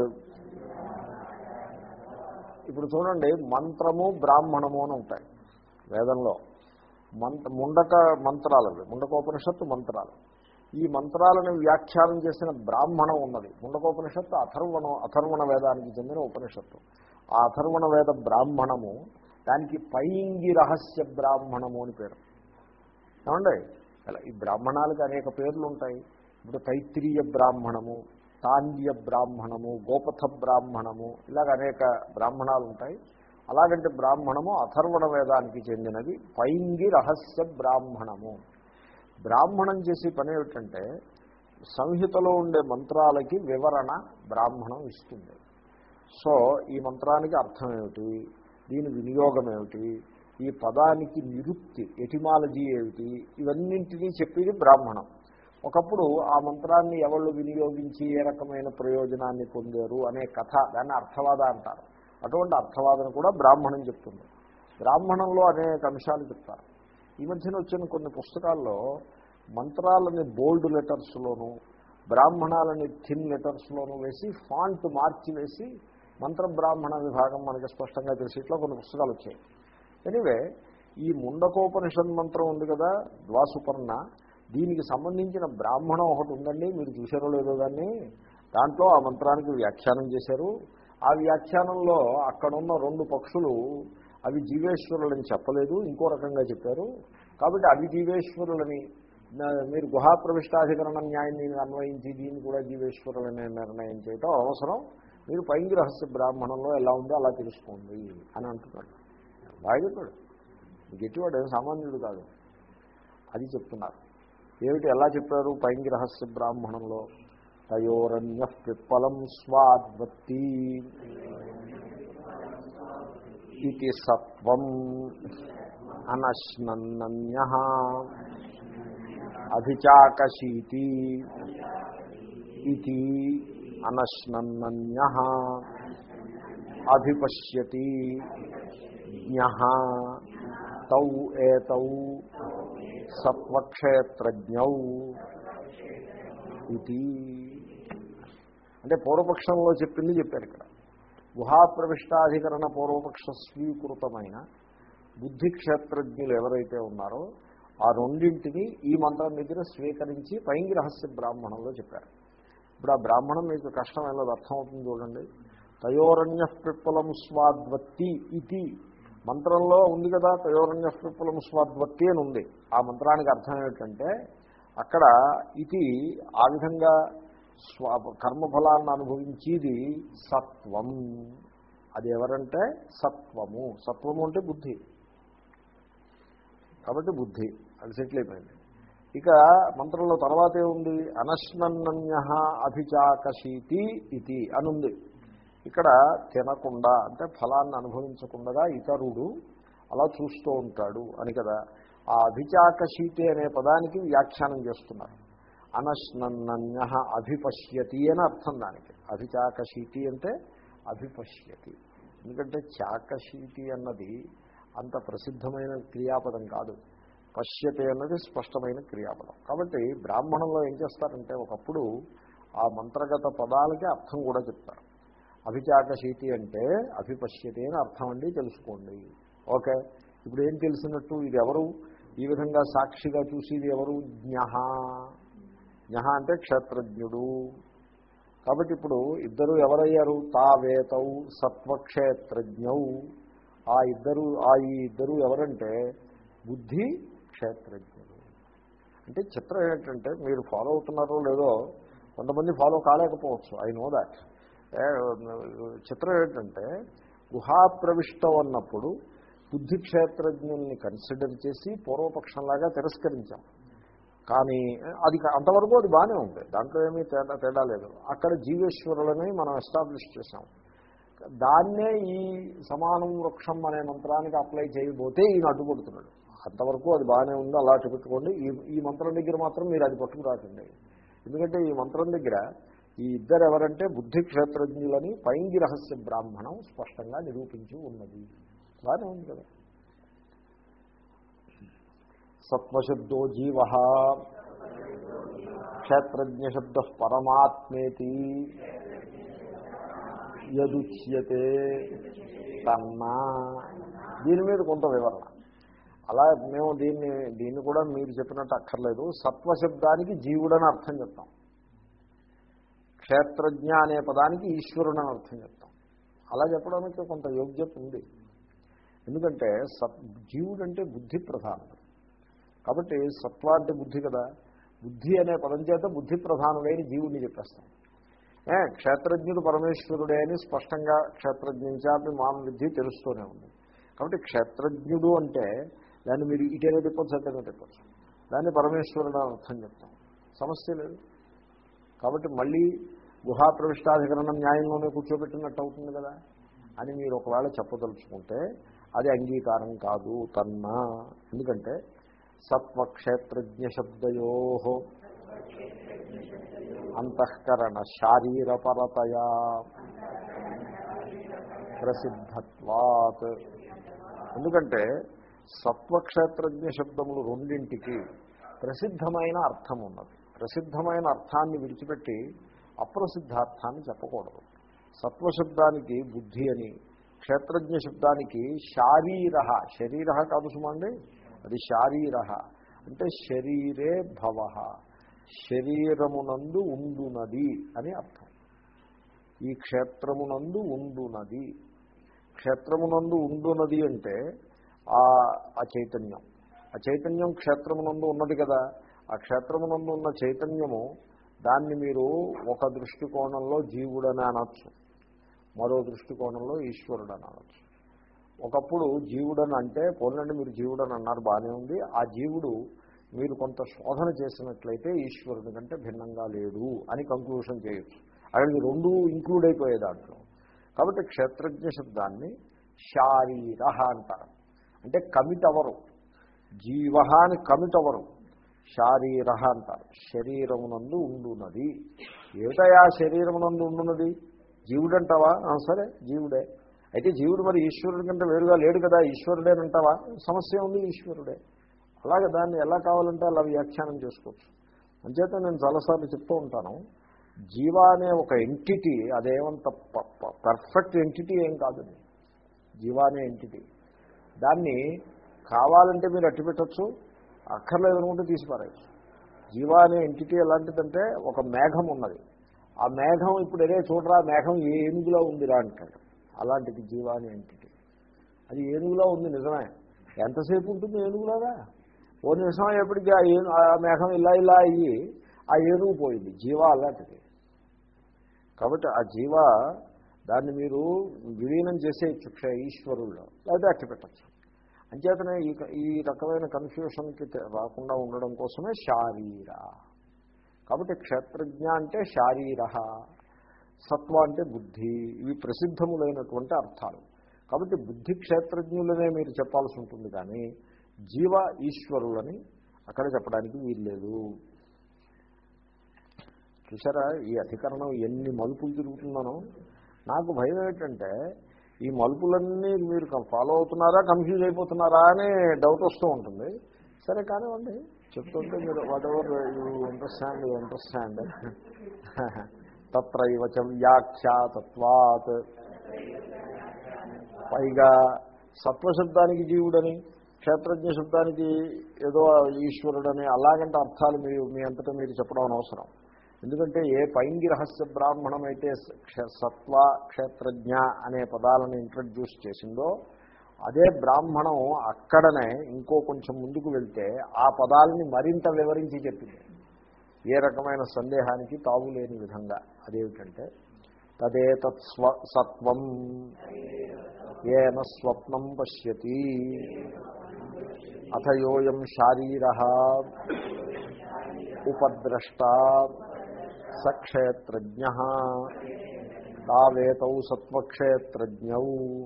Speaker 1: ఇప్పుడు చూడండి, మంత్రము బ్రాహ్మణము అని ఉంటాయి వేదంలో. మంత్ర ముండక మంత్రాలు, ముండకోపనిషత్తు మంత్రాలు. ఈ మంత్రాలను వ్యాఖ్యానం చేసిన బ్రాహ్మణం ఉన్నది. ముండకోపనిషత్తు అథర్వణ అథర్వణ వేదానికి చెందిన ఉపనిషత్తు. ఆ అథర్వణ వేద బ్రాహ్మణము, దానికి పైంగి రహస్య బ్రాహ్మణము అని పేరు. ఏమండి? ఈ బ్రాహ్మణాలకు అనేక పేర్లు ఉంటాయి. ఇప్పుడు తైత్రీయ బ్రాహ్మణము, తాండ్య బ్రాహ్మణము, గోపథ బ్రాహ్మణము, ఇలాగ అనేక బ్రాహ్మణాలు ఉంటాయి. అలాగంటే బ్రాహ్మణము అథర్వణ వేదానికి చెందినది పైంగి రహస్య బ్రాహ్మణము. బ్రాహ్మణం చేసే పని ఏమిటంటే సంహితలో ఉండే మంత్రాలకి వివరణ బ్రాహ్మణం ఇస్తుంది. సో ఈ మంత్రానికి అర్థం ఏమిటి, దీని వినియోగం ఏమిటి, ఈ పదానికి నిరుక్తి ఎటిమాలజీ ఏమిటి, ఇవన్నింటినీ చెప్పేది బ్రాహ్మణం. ఒకప్పుడు ఆ మంత్రాన్ని ఎవళ్ళు వినియోగించి ఏ రకమైన ప్రయోజనాన్ని పొందారు అనే కథ, దాన్ని అర్థవాద అంటారు. అటువంటి అర్థవాదన కూడా బ్రాహ్మణం చెప్తుంది. బ్రాహ్మణంలో అనేక అంశాలు చెప్తారు. ఈ మధ్యన వచ్చిన కొన్ని పుస్తకాల్లో మంత్రాలని బోల్డ్ లెటర్స్లోనూ బ్రాహ్మణాలని థిన్ లెటర్స్లోనూ వేసి ఫాంట్ మార్చి వేసి మంత్ర బ్రాహ్మణ విభాగం మనకి స్పష్టంగా తెలిసి ఇట్లా కొన్ని పుస్తకాలు వచ్చాయి. ఎనివే, ఈ ముండకోపనిషద్ మంత్రం ఉంది కదా ద్వాసుపర్ణ, దీనికి సంబంధించిన బ్రాహ్మణం ఒకటి ఉందండి, మీరు చూసారో లేదో దాన్ని. దాంట్లో ఆ మంత్రానికి వ్యాఖ్యానం చేశారు. ఆ వ్యాఖ్యానంలో అక్కడున్న రెండు పక్షులు అవి జీవేశ్వరులని చెప్పలేదు, ఇంకో రకంగా చెప్పారు. కాబట్టి అవి జీవేశ్వరులని మీరు గుహాప్రవిష్టాధికరణ న్యాయాన్ని అన్వయించి దీన్ని కూడా జీవేశ్వరులని నిర్ణయం చేయటం అవసరం, మీరు పైంగి రహస్య బ్రాహ్మణంలో ఎలా ఉందో అలా తెలుసుకోండి అని అంటున్నాడు. బాగా చెప్పాడు. గట్టివాడు సామాన్యుడు కాదు. అది చెప్తున్నారు. ఏమిటి ఎలా చెప్పారు? పైంగి రహస్య బ్రాహ్మణంలో తయోరణ్య పిప్పలం స్వాద్వత్తి ఇది సత్వం అనశ్నన్నన్య అభిచాకశీతి ఇది అనశ్నన్నన్య అభిపశ్యతి జ్ఞః తౌ ఏతౌ సత్వక్షేత్రజ్ఞౌ ఇది. అంటే పూర్వపక్షంలో చెప్పింది చెప్పారు ఇక్కడ. గుహాప్రవిష్టాధికరణ పూర్వపక్ష స్వీకృతమైన బుద్ధి క్షేత్రజ్ఞులు ఎవరైతే ఉన్నారో ఆ రెండింటిని ఈ మంత్రం దగ్గర స్వీకరించి పైంగి రహస్య బ్రాహ్మణంలో చెప్పారు. ఇప్పుడు ఆ బ్రాహ్మణం మీకు కష్టం ఎలా అర్థం అవుతుంది చూడండి. తయోరణ్య పిప్పలం స్వాద్వత్తి ఇది మంత్రంలో ఉంది కదా. తయోరణ్య పిప్పలం స్వాద్వత్తి అని ఉంది. ఆ మంత్రానికి అర్థం ఏమిటంటే అక్కడ ఇది ఆ విధంగా స్వ కర్మఫలాన్ని అనుభవించేది సత్వం. అది ఎవరంటే సత్వము. సత్వము అంటే బుద్ధి. కాబట్టి బుద్ధి అది సెటిల్ అయిపోయింది. ఇక మంత్రంలో తర్వాత ఏముంది? అనశ్నన్నన్య అభిచాకశీతి ఇది అని ఉంది. ఇక్కడ తినకుండా అంటే ఫలాన్ని అనుభవించకుండా ఇతరుడు అలా చూస్తూ ఉంటాడు అని కదా. ఆ అభిచాకశీతి అనే పదానికి వ్యాఖ్యానం చేస్తున్నారు. అనశ్నన్నన్య అభిపశ్యతి అని అర్థం దానికి. అభిచాకశీతి అంటే అభిపశ్యతి. ఎందుకంటే చాకశీతి అన్నది అంత ప్రసిద్ధమైన క్రియాపదం కాదు. పశ్యతి అన్నది స్పష్టమైన క్రియాపదం. కాబట్టి బ్రాహ్మణంలో ఏం చేస్తారంటే ఒకప్పుడు ఆ మంత్రగత పదాలకి అర్థం కూడా చెప్తారు. అభిచాకశీతి అంటే అభిపశ్యతి అని అర్థం అండి, తెలుసుకోండి. ఓకే, ఇప్పుడు ఏం తెలిసినట్టు? ఇది ఎవరు ఈ విధంగా సాక్షిగా చూసేది ఎవరు? జ్ఞః. జ్ఞః అంటే క్షేత్రజ్ఞుడు. కాబట్టి ఇప్పుడు ఇద్దరు ఎవరయ్యారు? తావేతౌ సత్వక్షేత్రజ్ఞౌ. ఆ ఇద్దరు ఆ ఈ ఇద్దరు ఎవరంటే బుద్ధి క్షేత్రజ్ఞుడు. అంటే చిత్రం ఏంటంటే మీరు ఫాలో అవుతున్నారో లేదో కొంతమంది ఫాలో కాలేకపోవచ్చు. I know that. చిత్రం ఏంటంటే గుహాప్రవిష్టం అన్నప్పుడు బుద్ధి క్షేత్రజ్ఞుల్ని కన్సిడర్ చేసి పూర్వపక్షంలాగా తిరస్కరించాం. కానీ అది అంతవరకు అది బాగానే ఉంది, దాంట్లో ఏమీ తేడా తేడా లేదు. అక్కడ జీవేశ్వరులని మనం ఎస్టాబ్లిష్ చేశాం. దాన్నే ఈ సమానం వృక్షం అనే మంత్రానికి అప్లై చేయబోతే ఈయన అడ్డుపడుతున్నాడు. అంతవరకు అది బాగానే ఉంది, అలా పెట్టుకోండి. ఈ ఈ మంత్రం దగ్గర మాత్రం మీరు అది పట్టుకురాకండి. ఎందుకంటే ఈ మంత్రం దగ్గర ఈ ఇద్దరు ఎవరంటే బుద్ధి క్షేత్రజ్ఞులని పైంగి రహస్య బ్రాహ్మణం స్పష్టంగా నిరూపించి ఉన్నది. బాగానే ఉంది కదా. సత్వశబ్దో జీవ క్షేత్రజ్ఞశబ్ద పరమాత్మేతి యదుచ్యతే తన్నా. దీని మీద కొంత వివరణ. అలా మేము దీన్ని దీన్ని కూడా మీరు చెప్పినట్టు అక్కర్లేదు. సత్వశబ్దానికి జీవుడని అర్థం చెప్తాం, క్షేత్రజ్ఞ అనే పదానికి ఈశ్వరుడు అని అర్థం చెప్తాం. అలా చెప్పడానికి కొంత యోగ్యత ఉంది. ఎందుకంటే సత్ జీవుడు అంటే బుద్ధి ప్రధానం. కాబట్టి సత్వ అంటే బుద్ధి కదా. బుద్ధి అనే పదం చేత బుద్ధి ప్రధానుడైన జీవుడిని చెప్పేస్తాం. ఏ క్షేత్రజ్ఞుడు పరమేశ్వరుడే అని స్పష్టంగా క్షేత్రజ్ఞాపి మాన విద్ధి తెలుస్తూనే ఉంది. కాబట్టి క్షేత్రజ్ఞుడు అంటే దాన్ని మీరు ఇటైనా తిప్పొచ్చు, అటైనా తిప్పొచ్చు. దాన్ని పరమేశ్వరుడు అని అర్థం చెప్తాం, సమస్య లేదు. కాబట్టి మళ్ళీ గుహాప్రవిష్టాధికరణం న్యాయంలోనే కూర్చోబెట్టినట్టు అవుతుంది కదా అని మీరు ఒకవేళ చెప్పదలుచుకుంటే అది అంగీకారం కాదు తన్నా. ఎందుకంటే సత్వక్షేత్రజ్ఞ శబ్దయో అంతఃకరణ శారీరపరతయా ప్రసిద్ధత్వాత్. ఎందుకంటే సత్వక్షేత్రజ్ఞ శబ్దములు రెండింటికి ప్రసిద్ధమైన అర్థం ఉన్నది. ప్రసిద్ధమైన అర్థాన్ని విడిచిపెట్టి అప్రసిద్ధార్థాన్ని చెప్పకూడదు. సత్వశబ్దానికి బుద్ధి అని, క్షేత్రజ్ఞ శబ్దానికి శారీర, శరీర కాదు సుమండి, అది శారీర అంటే శరీరే భవ, శరీరమునందు ఉండునది అని అర్థం. ఈ క్షేత్రమునందు ఉండునది, క్షేత్రమునందు ఉండునది అంటే ఆ చైతన్యం, ఆ చైతన్యం క్షేత్రమునందు ఉన్నది కదా. ఆ క్షేత్రమునందు ఉన్న చైతన్యము దాన్ని మీరు ఒక దృష్టికోణంలో జీవుడని అనొచ్చు, మరో దృష్టికోణంలో ఈశ్వరుడు అనవచ్చు. ఒకప్పుడు జీవుడని అంటే పోలండి మీరు జీవుడని అన్నారు, బాగానే ఉంది. ఆ జీవుడు మీరు కొంత శోధన చేసినట్లయితే ఈశ్వరుని కంటే భిన్నంగా లేడు అని కంక్లూషన్ చేయొచ్చు. అక్కడికి రెండు ఇంక్లూడ్ అయిపోయే దాంట్లో. కాబట్టి క్షేత్రజ్ఞ శబ్దాన్ని శారీర అంటారు. అంటే కమిట్ అవరు, జీవ అని కమిట్ అవరు, శారీర అంటారు. శరీరమునందు ఉండున్నది. ఏమిటయా శరీరమునందు ఉండున్నది? జీవుడంటావా? సరే జీవుడే. అయితే జీవుడు మరి ఈశ్వరుడి కంటే వేరుగా లేడు కదా, ఈశ్వరుడేనంటావా? సమస్య ఉంది, ఈశ్వరుడే. అలాగే దాన్ని ఎలా కావాలంటే అలా వ్యాఖ్యానం చేసుకోవచ్చు. అంచేత నేను చాలాసార్లు చెప్తూ ఉంటాను, జీవ అనే ఒక ఎంటిటీ అదేమంత పర్ఫెక్ట్ ఎంటిటీ ఏం కాదు. జీవ అనే ఎంటిటీ దాన్ని కావాలంటే మీరు అట్టి పెట్టచ్చు, అక్కర్లేదు అనుకుంటే తీసి పారేయచ్చు. జీవ అనే ఎంటిటీ ఎలాంటిదంటే ఒక మేఘం ఉన్నది. ఆ మేఘం ఇప్పుడు అదే చూడరా మేఘం ఏ ఏనుగులో ఉందిరా అంటాడు. అలాంటిది జీవ అనే ఎంటిటీ. అది ఏనుగులో ఉంది నిజమే. ఎంతసేపు ఉంటుంది ఏనుగులాగా? ఓ నిమిషం ఎప్పటికీ ఆ ఏను ఆ మేఘం ఇలా ఇలా అయ్యి ఆ ఏనుగు పోయింది. జీవ అలాంటిది. కాబట్టి ఆ జీవ దాన్ని మీరు విలీనం చేసేయచ్చు ఈశ్వరుల్లో, లేదా అట్టి పెట్టచ్చు. అంచేతనే ఈ ఈ రకమైన కన్ఫ్యూషన్కి రాకుండా ఉండడం కోసమే శారీర. కాబట్టి క్షేత్రజ్ఞ అంటే శారీర, సత్వ అంటే బుద్ధి. ఇవి ప్రసిద్ధములైనటువంటి అర్థాలు. కాబట్టి బుద్ధి క్షేత్రజ్ఞులనే మీరు చెప్పాల్సి ఉంటుంది, కానీ జీవ ఈశ్వరులని అక్కడ చెప్పడానికి వీల్లేదు. చూసారా ఈ అధికరణం ఎన్ని మలుపులు తిరుగుతున్నానో. నాకు భయం ఏంటంటే ఈ మలుపులన్నీ మీరు ఫాలో అవుతున్నారా, కన్ఫ్యూజ్ అయిపోతున్నారా అని డౌట్ వస్తూ ఉంటుంది. సరే కానివ్వండి, చెప్తుంటే మీరు whatever you understand you understand తత్రైవ చ వ్యాఖ్యాతత్వాత్. పైగా సత్వశబ్దానికి జీవుడని, క్షేత్రజ్ఞ శబ్దానికి ఏదో ఈశ్వరుడని అలాగంటే అర్థాలు మీరు మీ అంతటా మీరు చెప్పడం అనవసరం. ఎందుకంటే ఏ పైంగి రహస్య బ్రాహ్మణం అయితే సత్వ క్షేత్రజ్ఞ అనే పదాలను ఇంట్రడ్యూస్ చేసిందో అదే బ్రాహ్మణం అక్కడనే ఇంకో కొంచెం ముందుకు వెళ్తే ఆ పదాలని మరింత వివరించి చెప్పింది, ఏ రకమైన సందేహానికి తావులేని విధంగా. అదేమిటంటే తదేతత్ స్వ సత్వం ఏన స్వప్నం పశ్యతి అథయోయం శారీరః ఉపద్రష్ట సక్షేత్రజ్ఞః తావేతౌ సత్వక్షేత్రజ్ఞౌ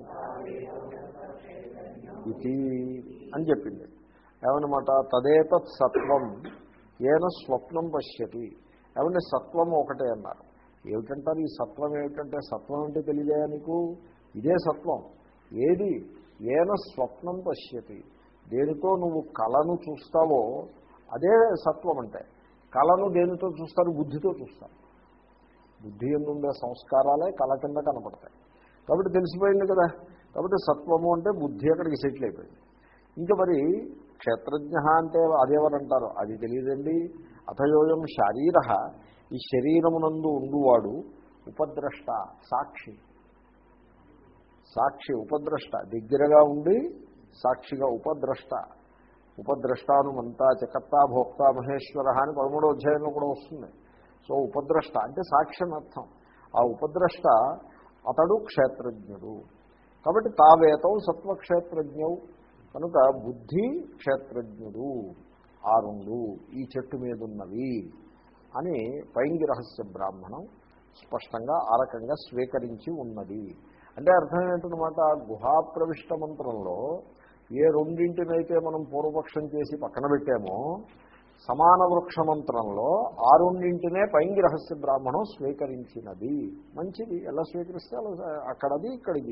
Speaker 1: ఇది అని చెప్పింది. ఏమన్నమాట? తదేతత్ సత్వం ఏన స్వప్నం పశ్యతి. ఏమంటే సత్వం ఒకటే అన్నారు. ఏమిటంటారు ఈ సత్వం? ఏమిటంటే సత్వం అంటే తెలియదా నీకు? ఇదే సత్వం. ఏది? ఏన స్వప్నం పశ్యతి. దేనితో నువ్వు కళను చూస్తావో అదే సత్వం. అంటే కళను దేనితో చూస్తారు? బుద్ధితో చూస్తారు. బుద్ధి ఎందుండే సంస్కారాలే కళ కింద కనపడతాయి. కాబట్టి తెలిసిపోయింది కదా. కాబట్టి సత్వము అంటే బుద్ధి అక్కడికి సెటిల్ అయిపోయింది. ఇంకా మరి క్షేత్రజ్ఞ అంటే అదేవరంటారు, అది తెలియదండి. అథయోయం శారీర, ఈ శరీరమునందు ఉండువాడు ఉపద్రష్ట, సాక్షి. సాక్షి ఉపద్రష్ట, దగ్గరగా ఉండి సాక్షిగా ఉపద్రష్ట. ఉపద్రష్టానుమంతా చకర్తా భోక్త మహేశ్వర అని పదమూడో అధ్యాయంలో కూడా వస్తుంది. సో ఉపద్రష్ట అంటే సాక్షి అని అర్థం. ఆ ఉపద్రష్ట అతడు క్షేత్రజ్ఞుడు. కాబట్టి తావేతం సత్వక్షేత్రజ్ఞవు. కనుక బుద్ధి క్షేత్రజ్ఞుడు. ఆ రెండు ఈ చెట్టు మీద ఉన్నవి అని పైంగి రహస్య బ్రాహ్మణం స్పష్టంగా ఆ రకంగా స్వీకరించి ఉన్నది. అంటే అర్థం ఏంటన్నమాట? గుహాప్రవిష్ట మంత్రంలో ఏ రెండింటినైతే మనం పూర్వపక్షం చేసి పక్కన పెట్టామో సమాన వృక్ష మంత్రంలో ఆ రెండింటినే పైంగి రహస్య బ్రాహ్మణం స్వీకరించినది. మంచిది. ఎలా స్వీకరిస్తే అలా అక్కడది ఇక్కడిది.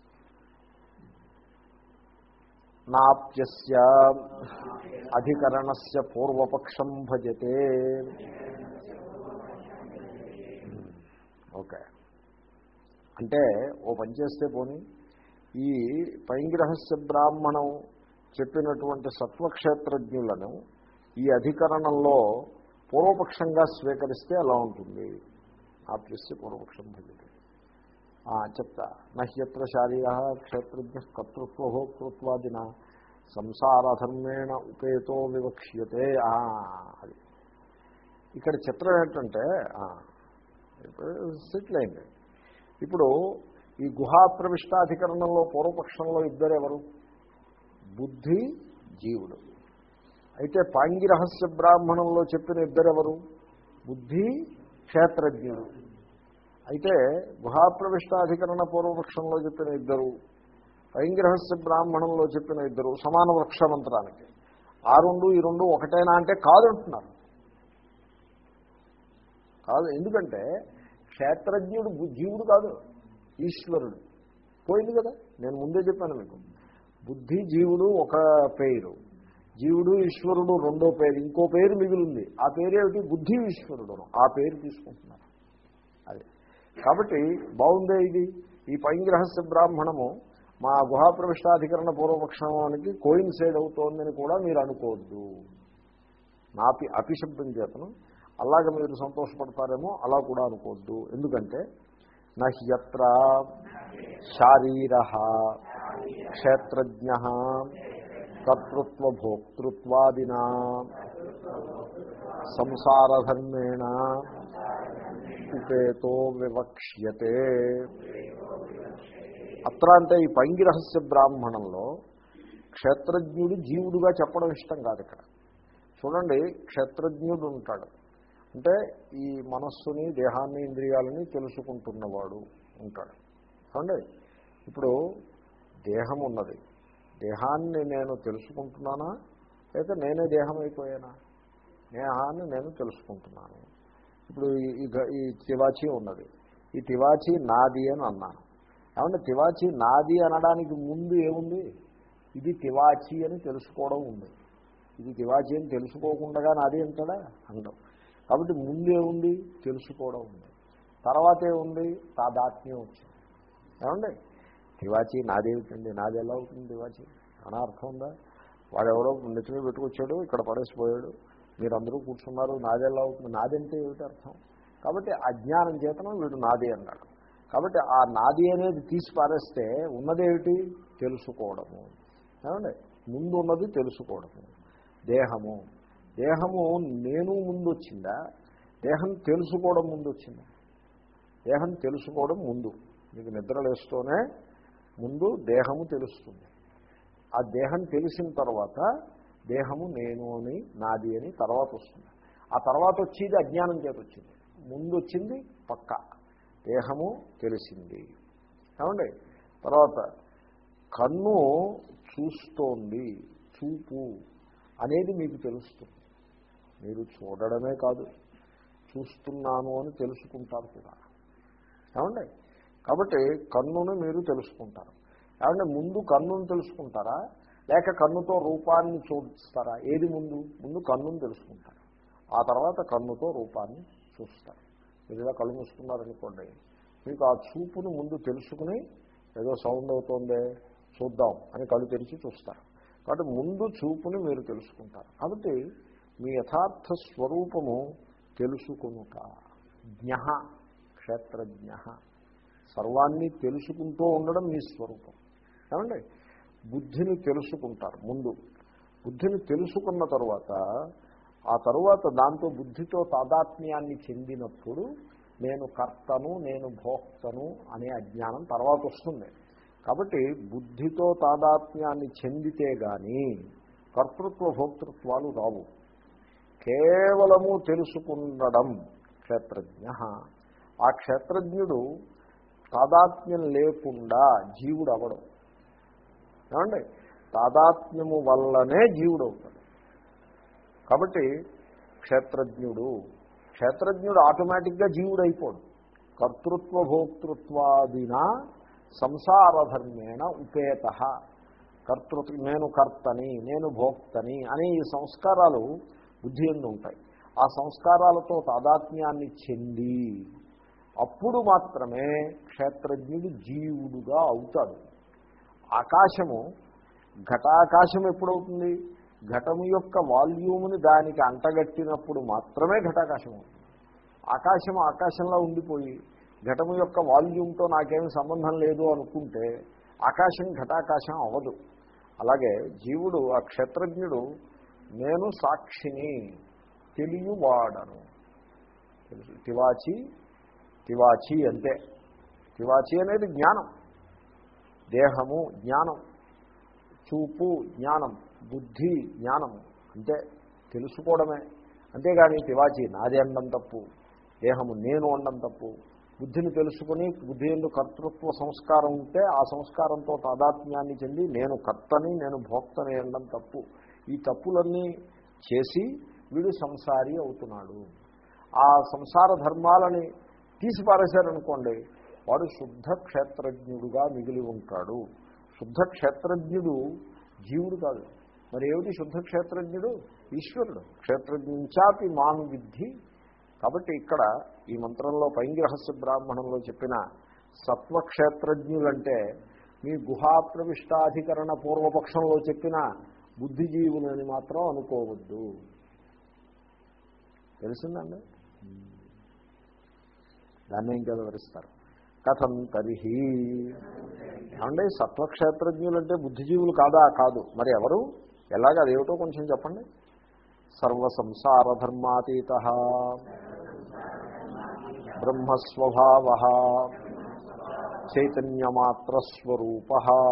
Speaker 1: నాప్యస్య అధికరణస్య పూర్వపక్షం భజతే. ఓకే, అంటే ఓ పని చేస్తే పోనీ ఈ పైంగి రహస్య బ్రాహ్మణం చెప్పినటువంటి సత్వక్షేత్రజ్ఞులను ఈ అధికరణంలో పూర్వపక్షంగా స్వీకరిస్తే ఎలా ఉంటుంది? ఆప్యస్య పూర్వపక్షం భజతే. చెప్తా. నహ్యత్ర శారీర క్షేత్రజ్ఞ కర్తృత్వభోక్తృత్వాదిన సంసారధర్మేణ ఉపేతో వివక్ష్యతే. అది ఇక్కడ చిత్రం ఏంటంటే సెటిల్ అయింది. ఇప్పుడు ఈ గుహా ప్రవిష్టాధికరణంలో పూర్వపక్షంలో ఇద్దరెవరు? బుద్ధి, జీవుడు. అయితే పాంగిరహస్య బ్రాహ్మణంలో చెప్పిన ఇద్దరెవరు? బుద్ధి, క్షేత్రజ్ఞుడు. అయితే గుహాప్రవిష్టాధికరణ పూర్వపక్షంలో చెప్పిన ఇద్దరు, పైంగిరహస్య బ్రాహ్మణంలో చెప్పిన ఇద్దరు సమాన వృక్ష మంత్రానికి. ఆ రెండు ఈ రెండు ఒకటేనా అంటే కాదంటున్నారు. కాదు. ఎందుకంటే క్షేత్రజ్ఞుడు జీవుడు కాదు, ఈశ్వరుడు. పోయింది కదా, నేను ముందే చెప్పాను మీకు. బుద్ధి జీవుడు ఒక పేరు, జీవుడు ఈశ్వరుడు రెండో పేరు, ఇంకో పేరు మిగిలింది. ఆ పేరేమిటి? బుద్ధి ఈశ్వరుడు. ఆ పేరు తీసుకుంటున్నారు. అది కాబట్టి బాగుందే ఇది. ఈ పైంగ్రహస్య బ్రాహ్మణము మా గుహాప్రవిష్టాధికరణ పూర్వపక్షానికి కోయిన్సైడ్ అవుతోందని కూడా మీరు అనుకోవద్దు. నాపి అపిశబ్దం చేతను అలాగే మీరు సంతోషపడతారేమో అలా కూడా అనుకోవద్దు. ఎందుకంటే నహ్యత్ర శారీర క్షేత్రజ్ఞ కర్తృత్వ భోక్తృత్వాదినా సంసారధర్మేణ ఉపేతో వివక్ష్యతే. అత్ర అంటే ఈ పైంగిరహస్య బ్రాహ్మణంలో క్షేత్రజ్ఞుడు జీవుడుగా చెప్పడం ఇష్టం కాదు. ఇక్కడ చూడండి, క్షేత్రజ్ఞుడు ఉంటాడు అంటే ఈ మనస్సుని, దేహాన్ని, ఇంద్రియాలని తెలుసుకుంటున్నవాడు ఉంటాడు. చూడండి, ఇప్పుడు దేహం ఉన్నది, దేహాన్ని నేను తెలుసుకుంటున్నానా లేదా నేనే దేహం అయిపోయానా? దేహాన్ని నేను తెలుసుకుంటున్నాను. ఇప్పుడు ఈ ఈ తివాచీ ఉన్నది, ఈ తివాచీ నాది అని అన్నాను. ఏమంటే తివాచీ నాది అనడానికి ముందు ఏముంది? ఇది తివాచీ అని తెలుసుకోవడం ఉంది. ఇది తివాచీ అని తెలుసుకోకుండా నాది అంటాడా? అంటాం. కాబట్టి ముందు ఏముంది? తెలుసుకోవడం ఉంది. తర్వాత ఏముంది? తాదాత్మ్యం వచ్చింది. ఏమండి తివాచీ నాదేమిటండి? నాది ఎలా అవుతుంది తివాచీ? అనా అర్థం ఉందా? వాడెవడో నెత్తిమీ పెట్టుకొచ్చాడు, ఇక్కడ పడేసిపోయాడు, మీరందరూ కూర్చున్నారు, నాది ఎలా అవుతుంది? నాదంటే ఏమిటి అర్థం? కాబట్టి అజ్ఞానం చేతనం వీడు నాది అన్నాడు. కాబట్టి ఆ నాది అనేది తీసి పారేస్తే ఉన్నదేమిటి? తెలుసుకోవడము. ఏమండి ముందు ఉన్నది తెలుసుకోవడము. దేహము దేహము నేను ముందు వచ్చిందా? దేహం తెలుసుకోవడం ముందు వచ్చిందా? దేహం తెలుసుకోవడం ముందు. మీకు నిద్రలేస్తూనే ముందు దేహము తెలుస్తుంది. ఆ దేహం తెలిసిన తర్వాత దేహము నేను అని, నాది అని తర్వాత వస్తుంది. ఆ తర్వాత వచ్చేది అజ్ఞానం చేత వచ్చింది. ముందు వచ్చింది పక్క దేహము తెలిసింది. ఏమండి తర్వాత కన్ను చూస్తోంది, చూపు అనేది మీకు తెలుస్తుంది. మీరు చూడడమే కాదు, చూస్తున్నాను అని తెలుసుకుంటారు కూడా. ఏమండి కాబట్టి కన్నును మీరు తెలుసుకుంటారు. ఏమంటే ముందు కన్నును తెలుసుకుంటారా లేక కన్నుతో రూపాన్ని చూస్తారా? ఏది ముందు? ముందు కన్నును తెలుసుకుంటారు, ఆ తర్వాత కన్నుతో రూపాన్ని చూస్తారు. మీరు ఇలా కళ్ళు మూసుకున్నారనుకోండి, మీకు ఆ చూపును ముందు తెలుసుకుని ఏదో సౌండ్ అవుతోందే చూద్దాం అని కళ్ళు తెరిచి చూస్తారు. కాబట్టి ముందు చూపుని మీరు తెలుసుకుంటారు. కాబట్టి మీ యథార్థ స్వరూపము తెలుసుకునుట. జ్ఞ క్షేత్రజ్ఞ సర్వాన్ని తెలుసుకుంటూ ఉండడం మీ స్వరూపం. ఏమండి బుద్ధిని తెలుసుకుంటారు ముందు. బుద్ధిని తెలుసుకున్న తర్వాత ఆ తరువాత దాంతో బుద్ధితో తాదాత్మ్యాన్ని చెందినప్పుడు నేను కర్తను, నేను భోక్తను అనే అజ్ఞానం తర్వాత వస్తుంది. కాబట్టి బుద్ధితో తాదాత్మ్యాన్ని చెందితే కానీ కర్తృత్వ భోక్తృత్వాలు రావు. కేవలము తెలుసుకుండడం క్షేత్రజ్ఞ. ఆ క్షేత్రజ్ఞుడు తాదాత్మ్యం లేకుండా జీవుడు అవడం. ఏమండి తాదాత్మ్యము వల్లనే జీవుడు అవుతాడు. కాబట్టి క్షేత్రజ్ఞుడు క్షేత్రజ్ఞుడు ఆటోమేటిక్గా జీవుడు అయిపోడు. కర్తృత్వ భోక్తృత్వాదినా సంసారధర్మేణ ఉపేత. కర్తృత్వ నేను కర్తని, నేను భోక్తని అనే ఈ సంస్కారాలు బుద్ధి యందు ఉంటాయి. ఆ సంస్కారాలతో తాదాత్మ్యాన్ని చెంది అప్పుడు మాత్రమే క్షేత్రజ్ఞుడు జీవుడుగా అవుతాడు. ఆకాశము ఘటాకాశం ఎప్పుడవుతుంది? ఘటము యొక్క వాల్యూమ్ని దానికి అంటగట్టినప్పుడు మాత్రమే ఘటాకాశం అవుతుంది. ఆకాశం ఆకాశంలో ఉండిపోయి ఘటము యొక్క వాల్యూమ్తో నాకేమీ సంబంధం లేదు అనుకుంటే ఆకాశం ఘటాకాశం అవ్వదు. అలాగే జీవుడు ఆ క్షేత్రజ్ఞుడు నేను సాక్షిని తెలియవాడను. తివాచి తివాచి అంతే. తివాచి అనేది జ్ఞానం, దేహము జ్ఞానం, చూపు జ్ఞానం, బుద్ధి జ్ఞానము, అంటే తెలుసుకోవడమే. అంతేగాని తివాచి నాది అనడం తప్పు, దేహము నేను అనడం తప్పు. బుద్ధిని తెలుసుకుని బుద్ధి ఎందు కర్తృత్వ సంస్కారం ఉంటే ఆ సంస్కారంతో తాదాత్మ్యాన్ని చెంది నేను కర్తని నేను భోక్తని అనడం తప్పు. ఈ తప్పులన్నీ చేసి వీడు సంసారి అవుతున్నాడు. ఆ సంసార ధర్మాలని తీసి పారేశారనుకోండి, వాడు శుద్ధ క్షేత్రజ్ఞుడుగా మిగిలి ఉంటాడు. శుద్ధ క్షేత్రజ్ఞుడు జీవుడు కాదు. మరి ఏమిటి శుద్ధ క్షేత్రజ్ఞుడు? ఈశ్వరుడు. క్షేత్రజ్ఞాపి మాం విద్ధి. కాబట్టి ఇక్కడ ఈ మంత్రంలో పైంగ్రహస్య బ్రాహ్మణంలో చెప్పిన సత్వక్షేత్రజ్ఞులంటే మీ గుహాప్రవిష్టాధికరణ పూర్వపక్షంలో చెప్పిన బుద్ధిజీవులని మాత్రం అనుకోవద్దు. తెలిసిందండి? దాన్ని ఇంకా వివరిస్తారు. కథం తరిహి అంటే సత్వక్షేత్రజ్ఞులంటే బుద్ధిజీవులు కాదా? కాదు. మరి ఎవరు? ఎలాగ? అదేమిటో కొంచెం చెప్పండి. సర్వసంసార ధర్మాతీత బ్రహ్మస్వభావ చైతన్యమాత్రస్వరూప.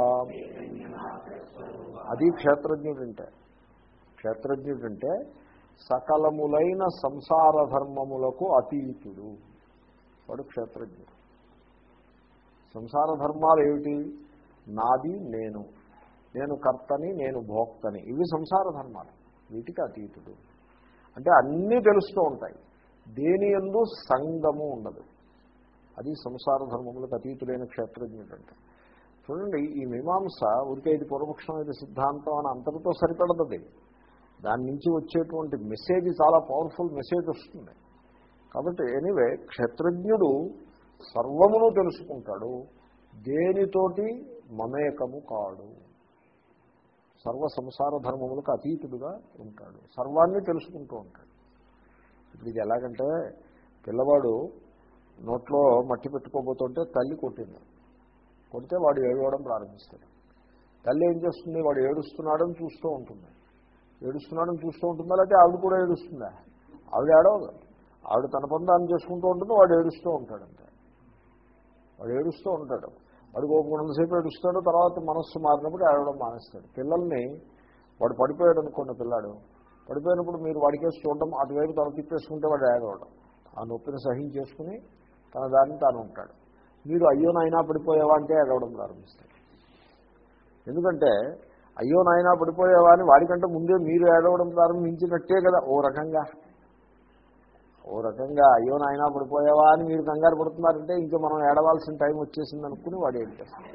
Speaker 1: అది క్షేత్రజ్ఞుడంటే. క్షేత్రజ్ఞుడంటే సకలములైన సంసార ధర్మములకు అతీతుడు. వాడు క్షేత్రజ్ఞుడు. సంసార ధర్మాలు ఏమిటి? నాది, నేను, నేను కర్తని, నేను భోక్తని, ఇవి సంసార ధర్మాలు. వీటికి అతీతుడు. అంటే అన్నీ తెలుస్తూ ఉంటాయి, దేని యందు సంగము ఉండదు. అది సంసార ధర్మములకు అతీతుడైన క్షేత్రజ్ఞుడు అంటే. చూడండి, ఈ మీమాంస ఊరికే ఇది పూర్వపక్షం, ఇది సిద్ధాంతం అని అంతటితో సరిపడదు. దాని నుంచి వచ్చేటువంటి మెసేజ్ చాలా పవర్ఫుల్ మెసేజ్ వస్తుంది. కాబట్టి ఎనీవే క్షేత్రజ్ఞుడు సర్వమును తెలుసుకుంటాడు, దేనితోటి మమేకము కాడు. సర్వ సంసార ధర్మములకు అతీతుడుగా ఉంటాడు, సర్వాన్ని తెలుసుకుంటూ ఉంటాడు. ఇప్పుడు ఇది ఎలాగంటే, పిల్లవాడు నోట్లో మట్టి పెట్టుకోబోతుంటే తల్లి కొట్టింది. కొడితే వాడు ఏడవడం ప్రారంభిస్తాడు. తల్లి ఏం చేస్తుంది? వాడు ఏడుస్తున్నాడని చూస్తూ ఉంటుంది. ఏడుస్తున్నాడని చూస్తూ ఉంటుందా, లేకపోతే ఆవిడ కూడా ఏడుస్తుందా? ఆవిడ ఏడవదు. ఆవిడ తన పని దాన్ని చేసుకుంటూ ఉంటుంది, వాడు ఏడుస్తూ ఉంటాడంటే. వాడు ఏడుస్తూ ఉంటాడు. వాడు కొంతసేపు ఏడుస్తాడు, తర్వాత మనస్సు మారినప్పుడు ఏడవడం మానేస్తాడు. పిల్లల్ని వాడు పడిపోయాడు అనుకోండి, పిల్లాడు పడిపోయినప్పుడు మీరు వాడికేసి చూడడం, అటువైపు తను తిప్పేసుకుంటే వాడు ఏడవడం. ఆ నొప్పిని సహించేసుకుని తన దాన్ని తాను ఉంటాడు. మీరు అయ్యో నాయనా పడిపోయావా అంటే ఏడవడం ప్రారంభిస్తాడు. ఎందుకంటే అయ్యో నాయనా పడిపోయావా అని వాడికంటే ముందే మీరు ఏడవడం ప్రారంభించినట్టే కదా. ఓ రకంగా ఓ రకంగా అయ్యో నాయనా పడిపోయావా అని మీరు కంగారు పడుతున్నారంటే ఇంకా మనం ఏడవాల్సిన టైం వచ్చేసింది అనుకుని వాడు ఏం చేస్తాడు.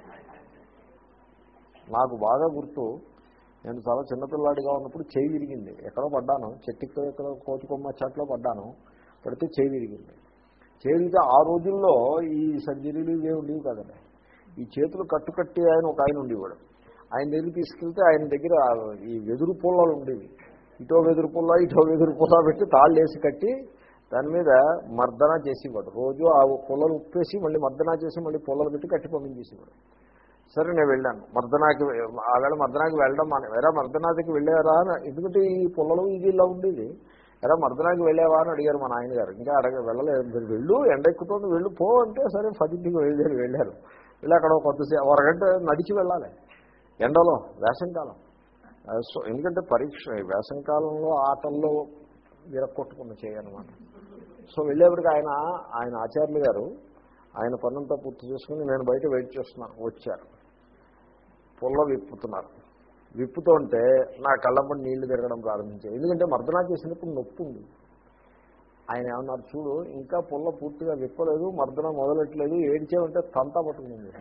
Speaker 1: నాకు బాగా గుర్తు, నేను చాలా చిన్నపిల్లాడిగా ఉన్నప్పుడు చేయి విరిగింది. ఎక్కడో పడ్డాను, చెట్టుతో ఎక్కడో కోచుకొమ్మ చెట్లో పడ్డాను. పడితే చేయి విరిగింది. చేయి విరిగితే ఆ రోజుల్లో ఈ సర్జరీలు ఇవే ఉండేవి కదండి. ఈ చేతులు కట్టుకట్టి ఆయన ఒక ఆయన ఉండేవాడు. ఆయన దగ్గర తీసుకెళ్తే ఆయన దగ్గర ఈ వెదురు పుల్లలు ఉండేవి. ఇటో వెదురు పుల్ల ఇటో వెదురు పుల్ల పెట్టి తాళ్ళు వేసి కట్టి దాని మీద మర్దన చేసేవాడు. రోజు ఆ పుల్లలు ఉప్పేసి మళ్ళీ మర్దన చేసి మళ్ళీ పుల్లలు పెట్టి కట్టి పంపించేసేవాడు. సరే నేను వెళ్ళాను మర్దనాకి. ఆవేళ మర్దనాకి వెళ్ళడం అని, వేరే మర్దనాకి వెళ్ళారా అని, ఎందుకంటే ఈ పుల్లలు ఇది ఇలా ఉండేది. ఎరా మర్దనాకి వెళ్ళావా అని అడిగారు మా నాయనగారు. ఇంకా అడగ వెళ్ళలేదు. మీరు వెళ్ళు, ఎండ ఎక్కుతుంది, వెళ్ళు పో అంటే సరే పదింటికి వెళ్ళారు. వెళ్ళారు వెళ్ళి అక్కడ కొద్దిసేపు అరగంట నడిచి వెళ్ళాలి ఎండలో, వేసంకాలం. సో ఎందుకంటే పరీక్ష వేసంకాలంలో ఆటల్లో విరక్కొట్టుకున్న చేయనమాట. సో వెళ్ళేప్పటికి ఆయన ఆయన ఆచార్యులు గారు ఆయన పనంతా పూర్తి చేసుకుని నేను బయట వెయిట్ చేస్తున్నాను. వచ్చారు, పుల్ల విప్పుతున్నారు. విప్పుతుంటే నా కళ్ళంపడి నీళ్లు తిరగడం ప్రారంభించాయి. ఎందుకంటే మర్దనా చేసినప్పుడు నొప్పి ఉంది. ఆయన ఏమన్నారు, చూడు ఇంకా పుల్ల పూర్తిగా విప్పలేదు, మర్దన మొదలెట్లేదు, ఏడ్చేవంటే తంతా పట్టుకుంది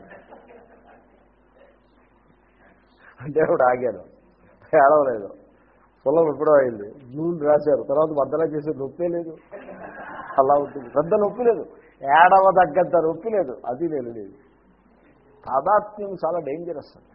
Speaker 1: అంటే ఆవిడ ఆగారు, ఏడవలేదు. పుల్ల విప్పడం అయింది, నూనె రాశారు, తర్వాత మర్దన చేసే నొప్పే లేదు. అలా ఉంటుంది, పెద్ద నొప్పి లేదు, ఏడవ తగ్గంత నొప్పి లేదు. అది లేదు లేదు తాదాత్మ్యం చాలా డేంజరస్.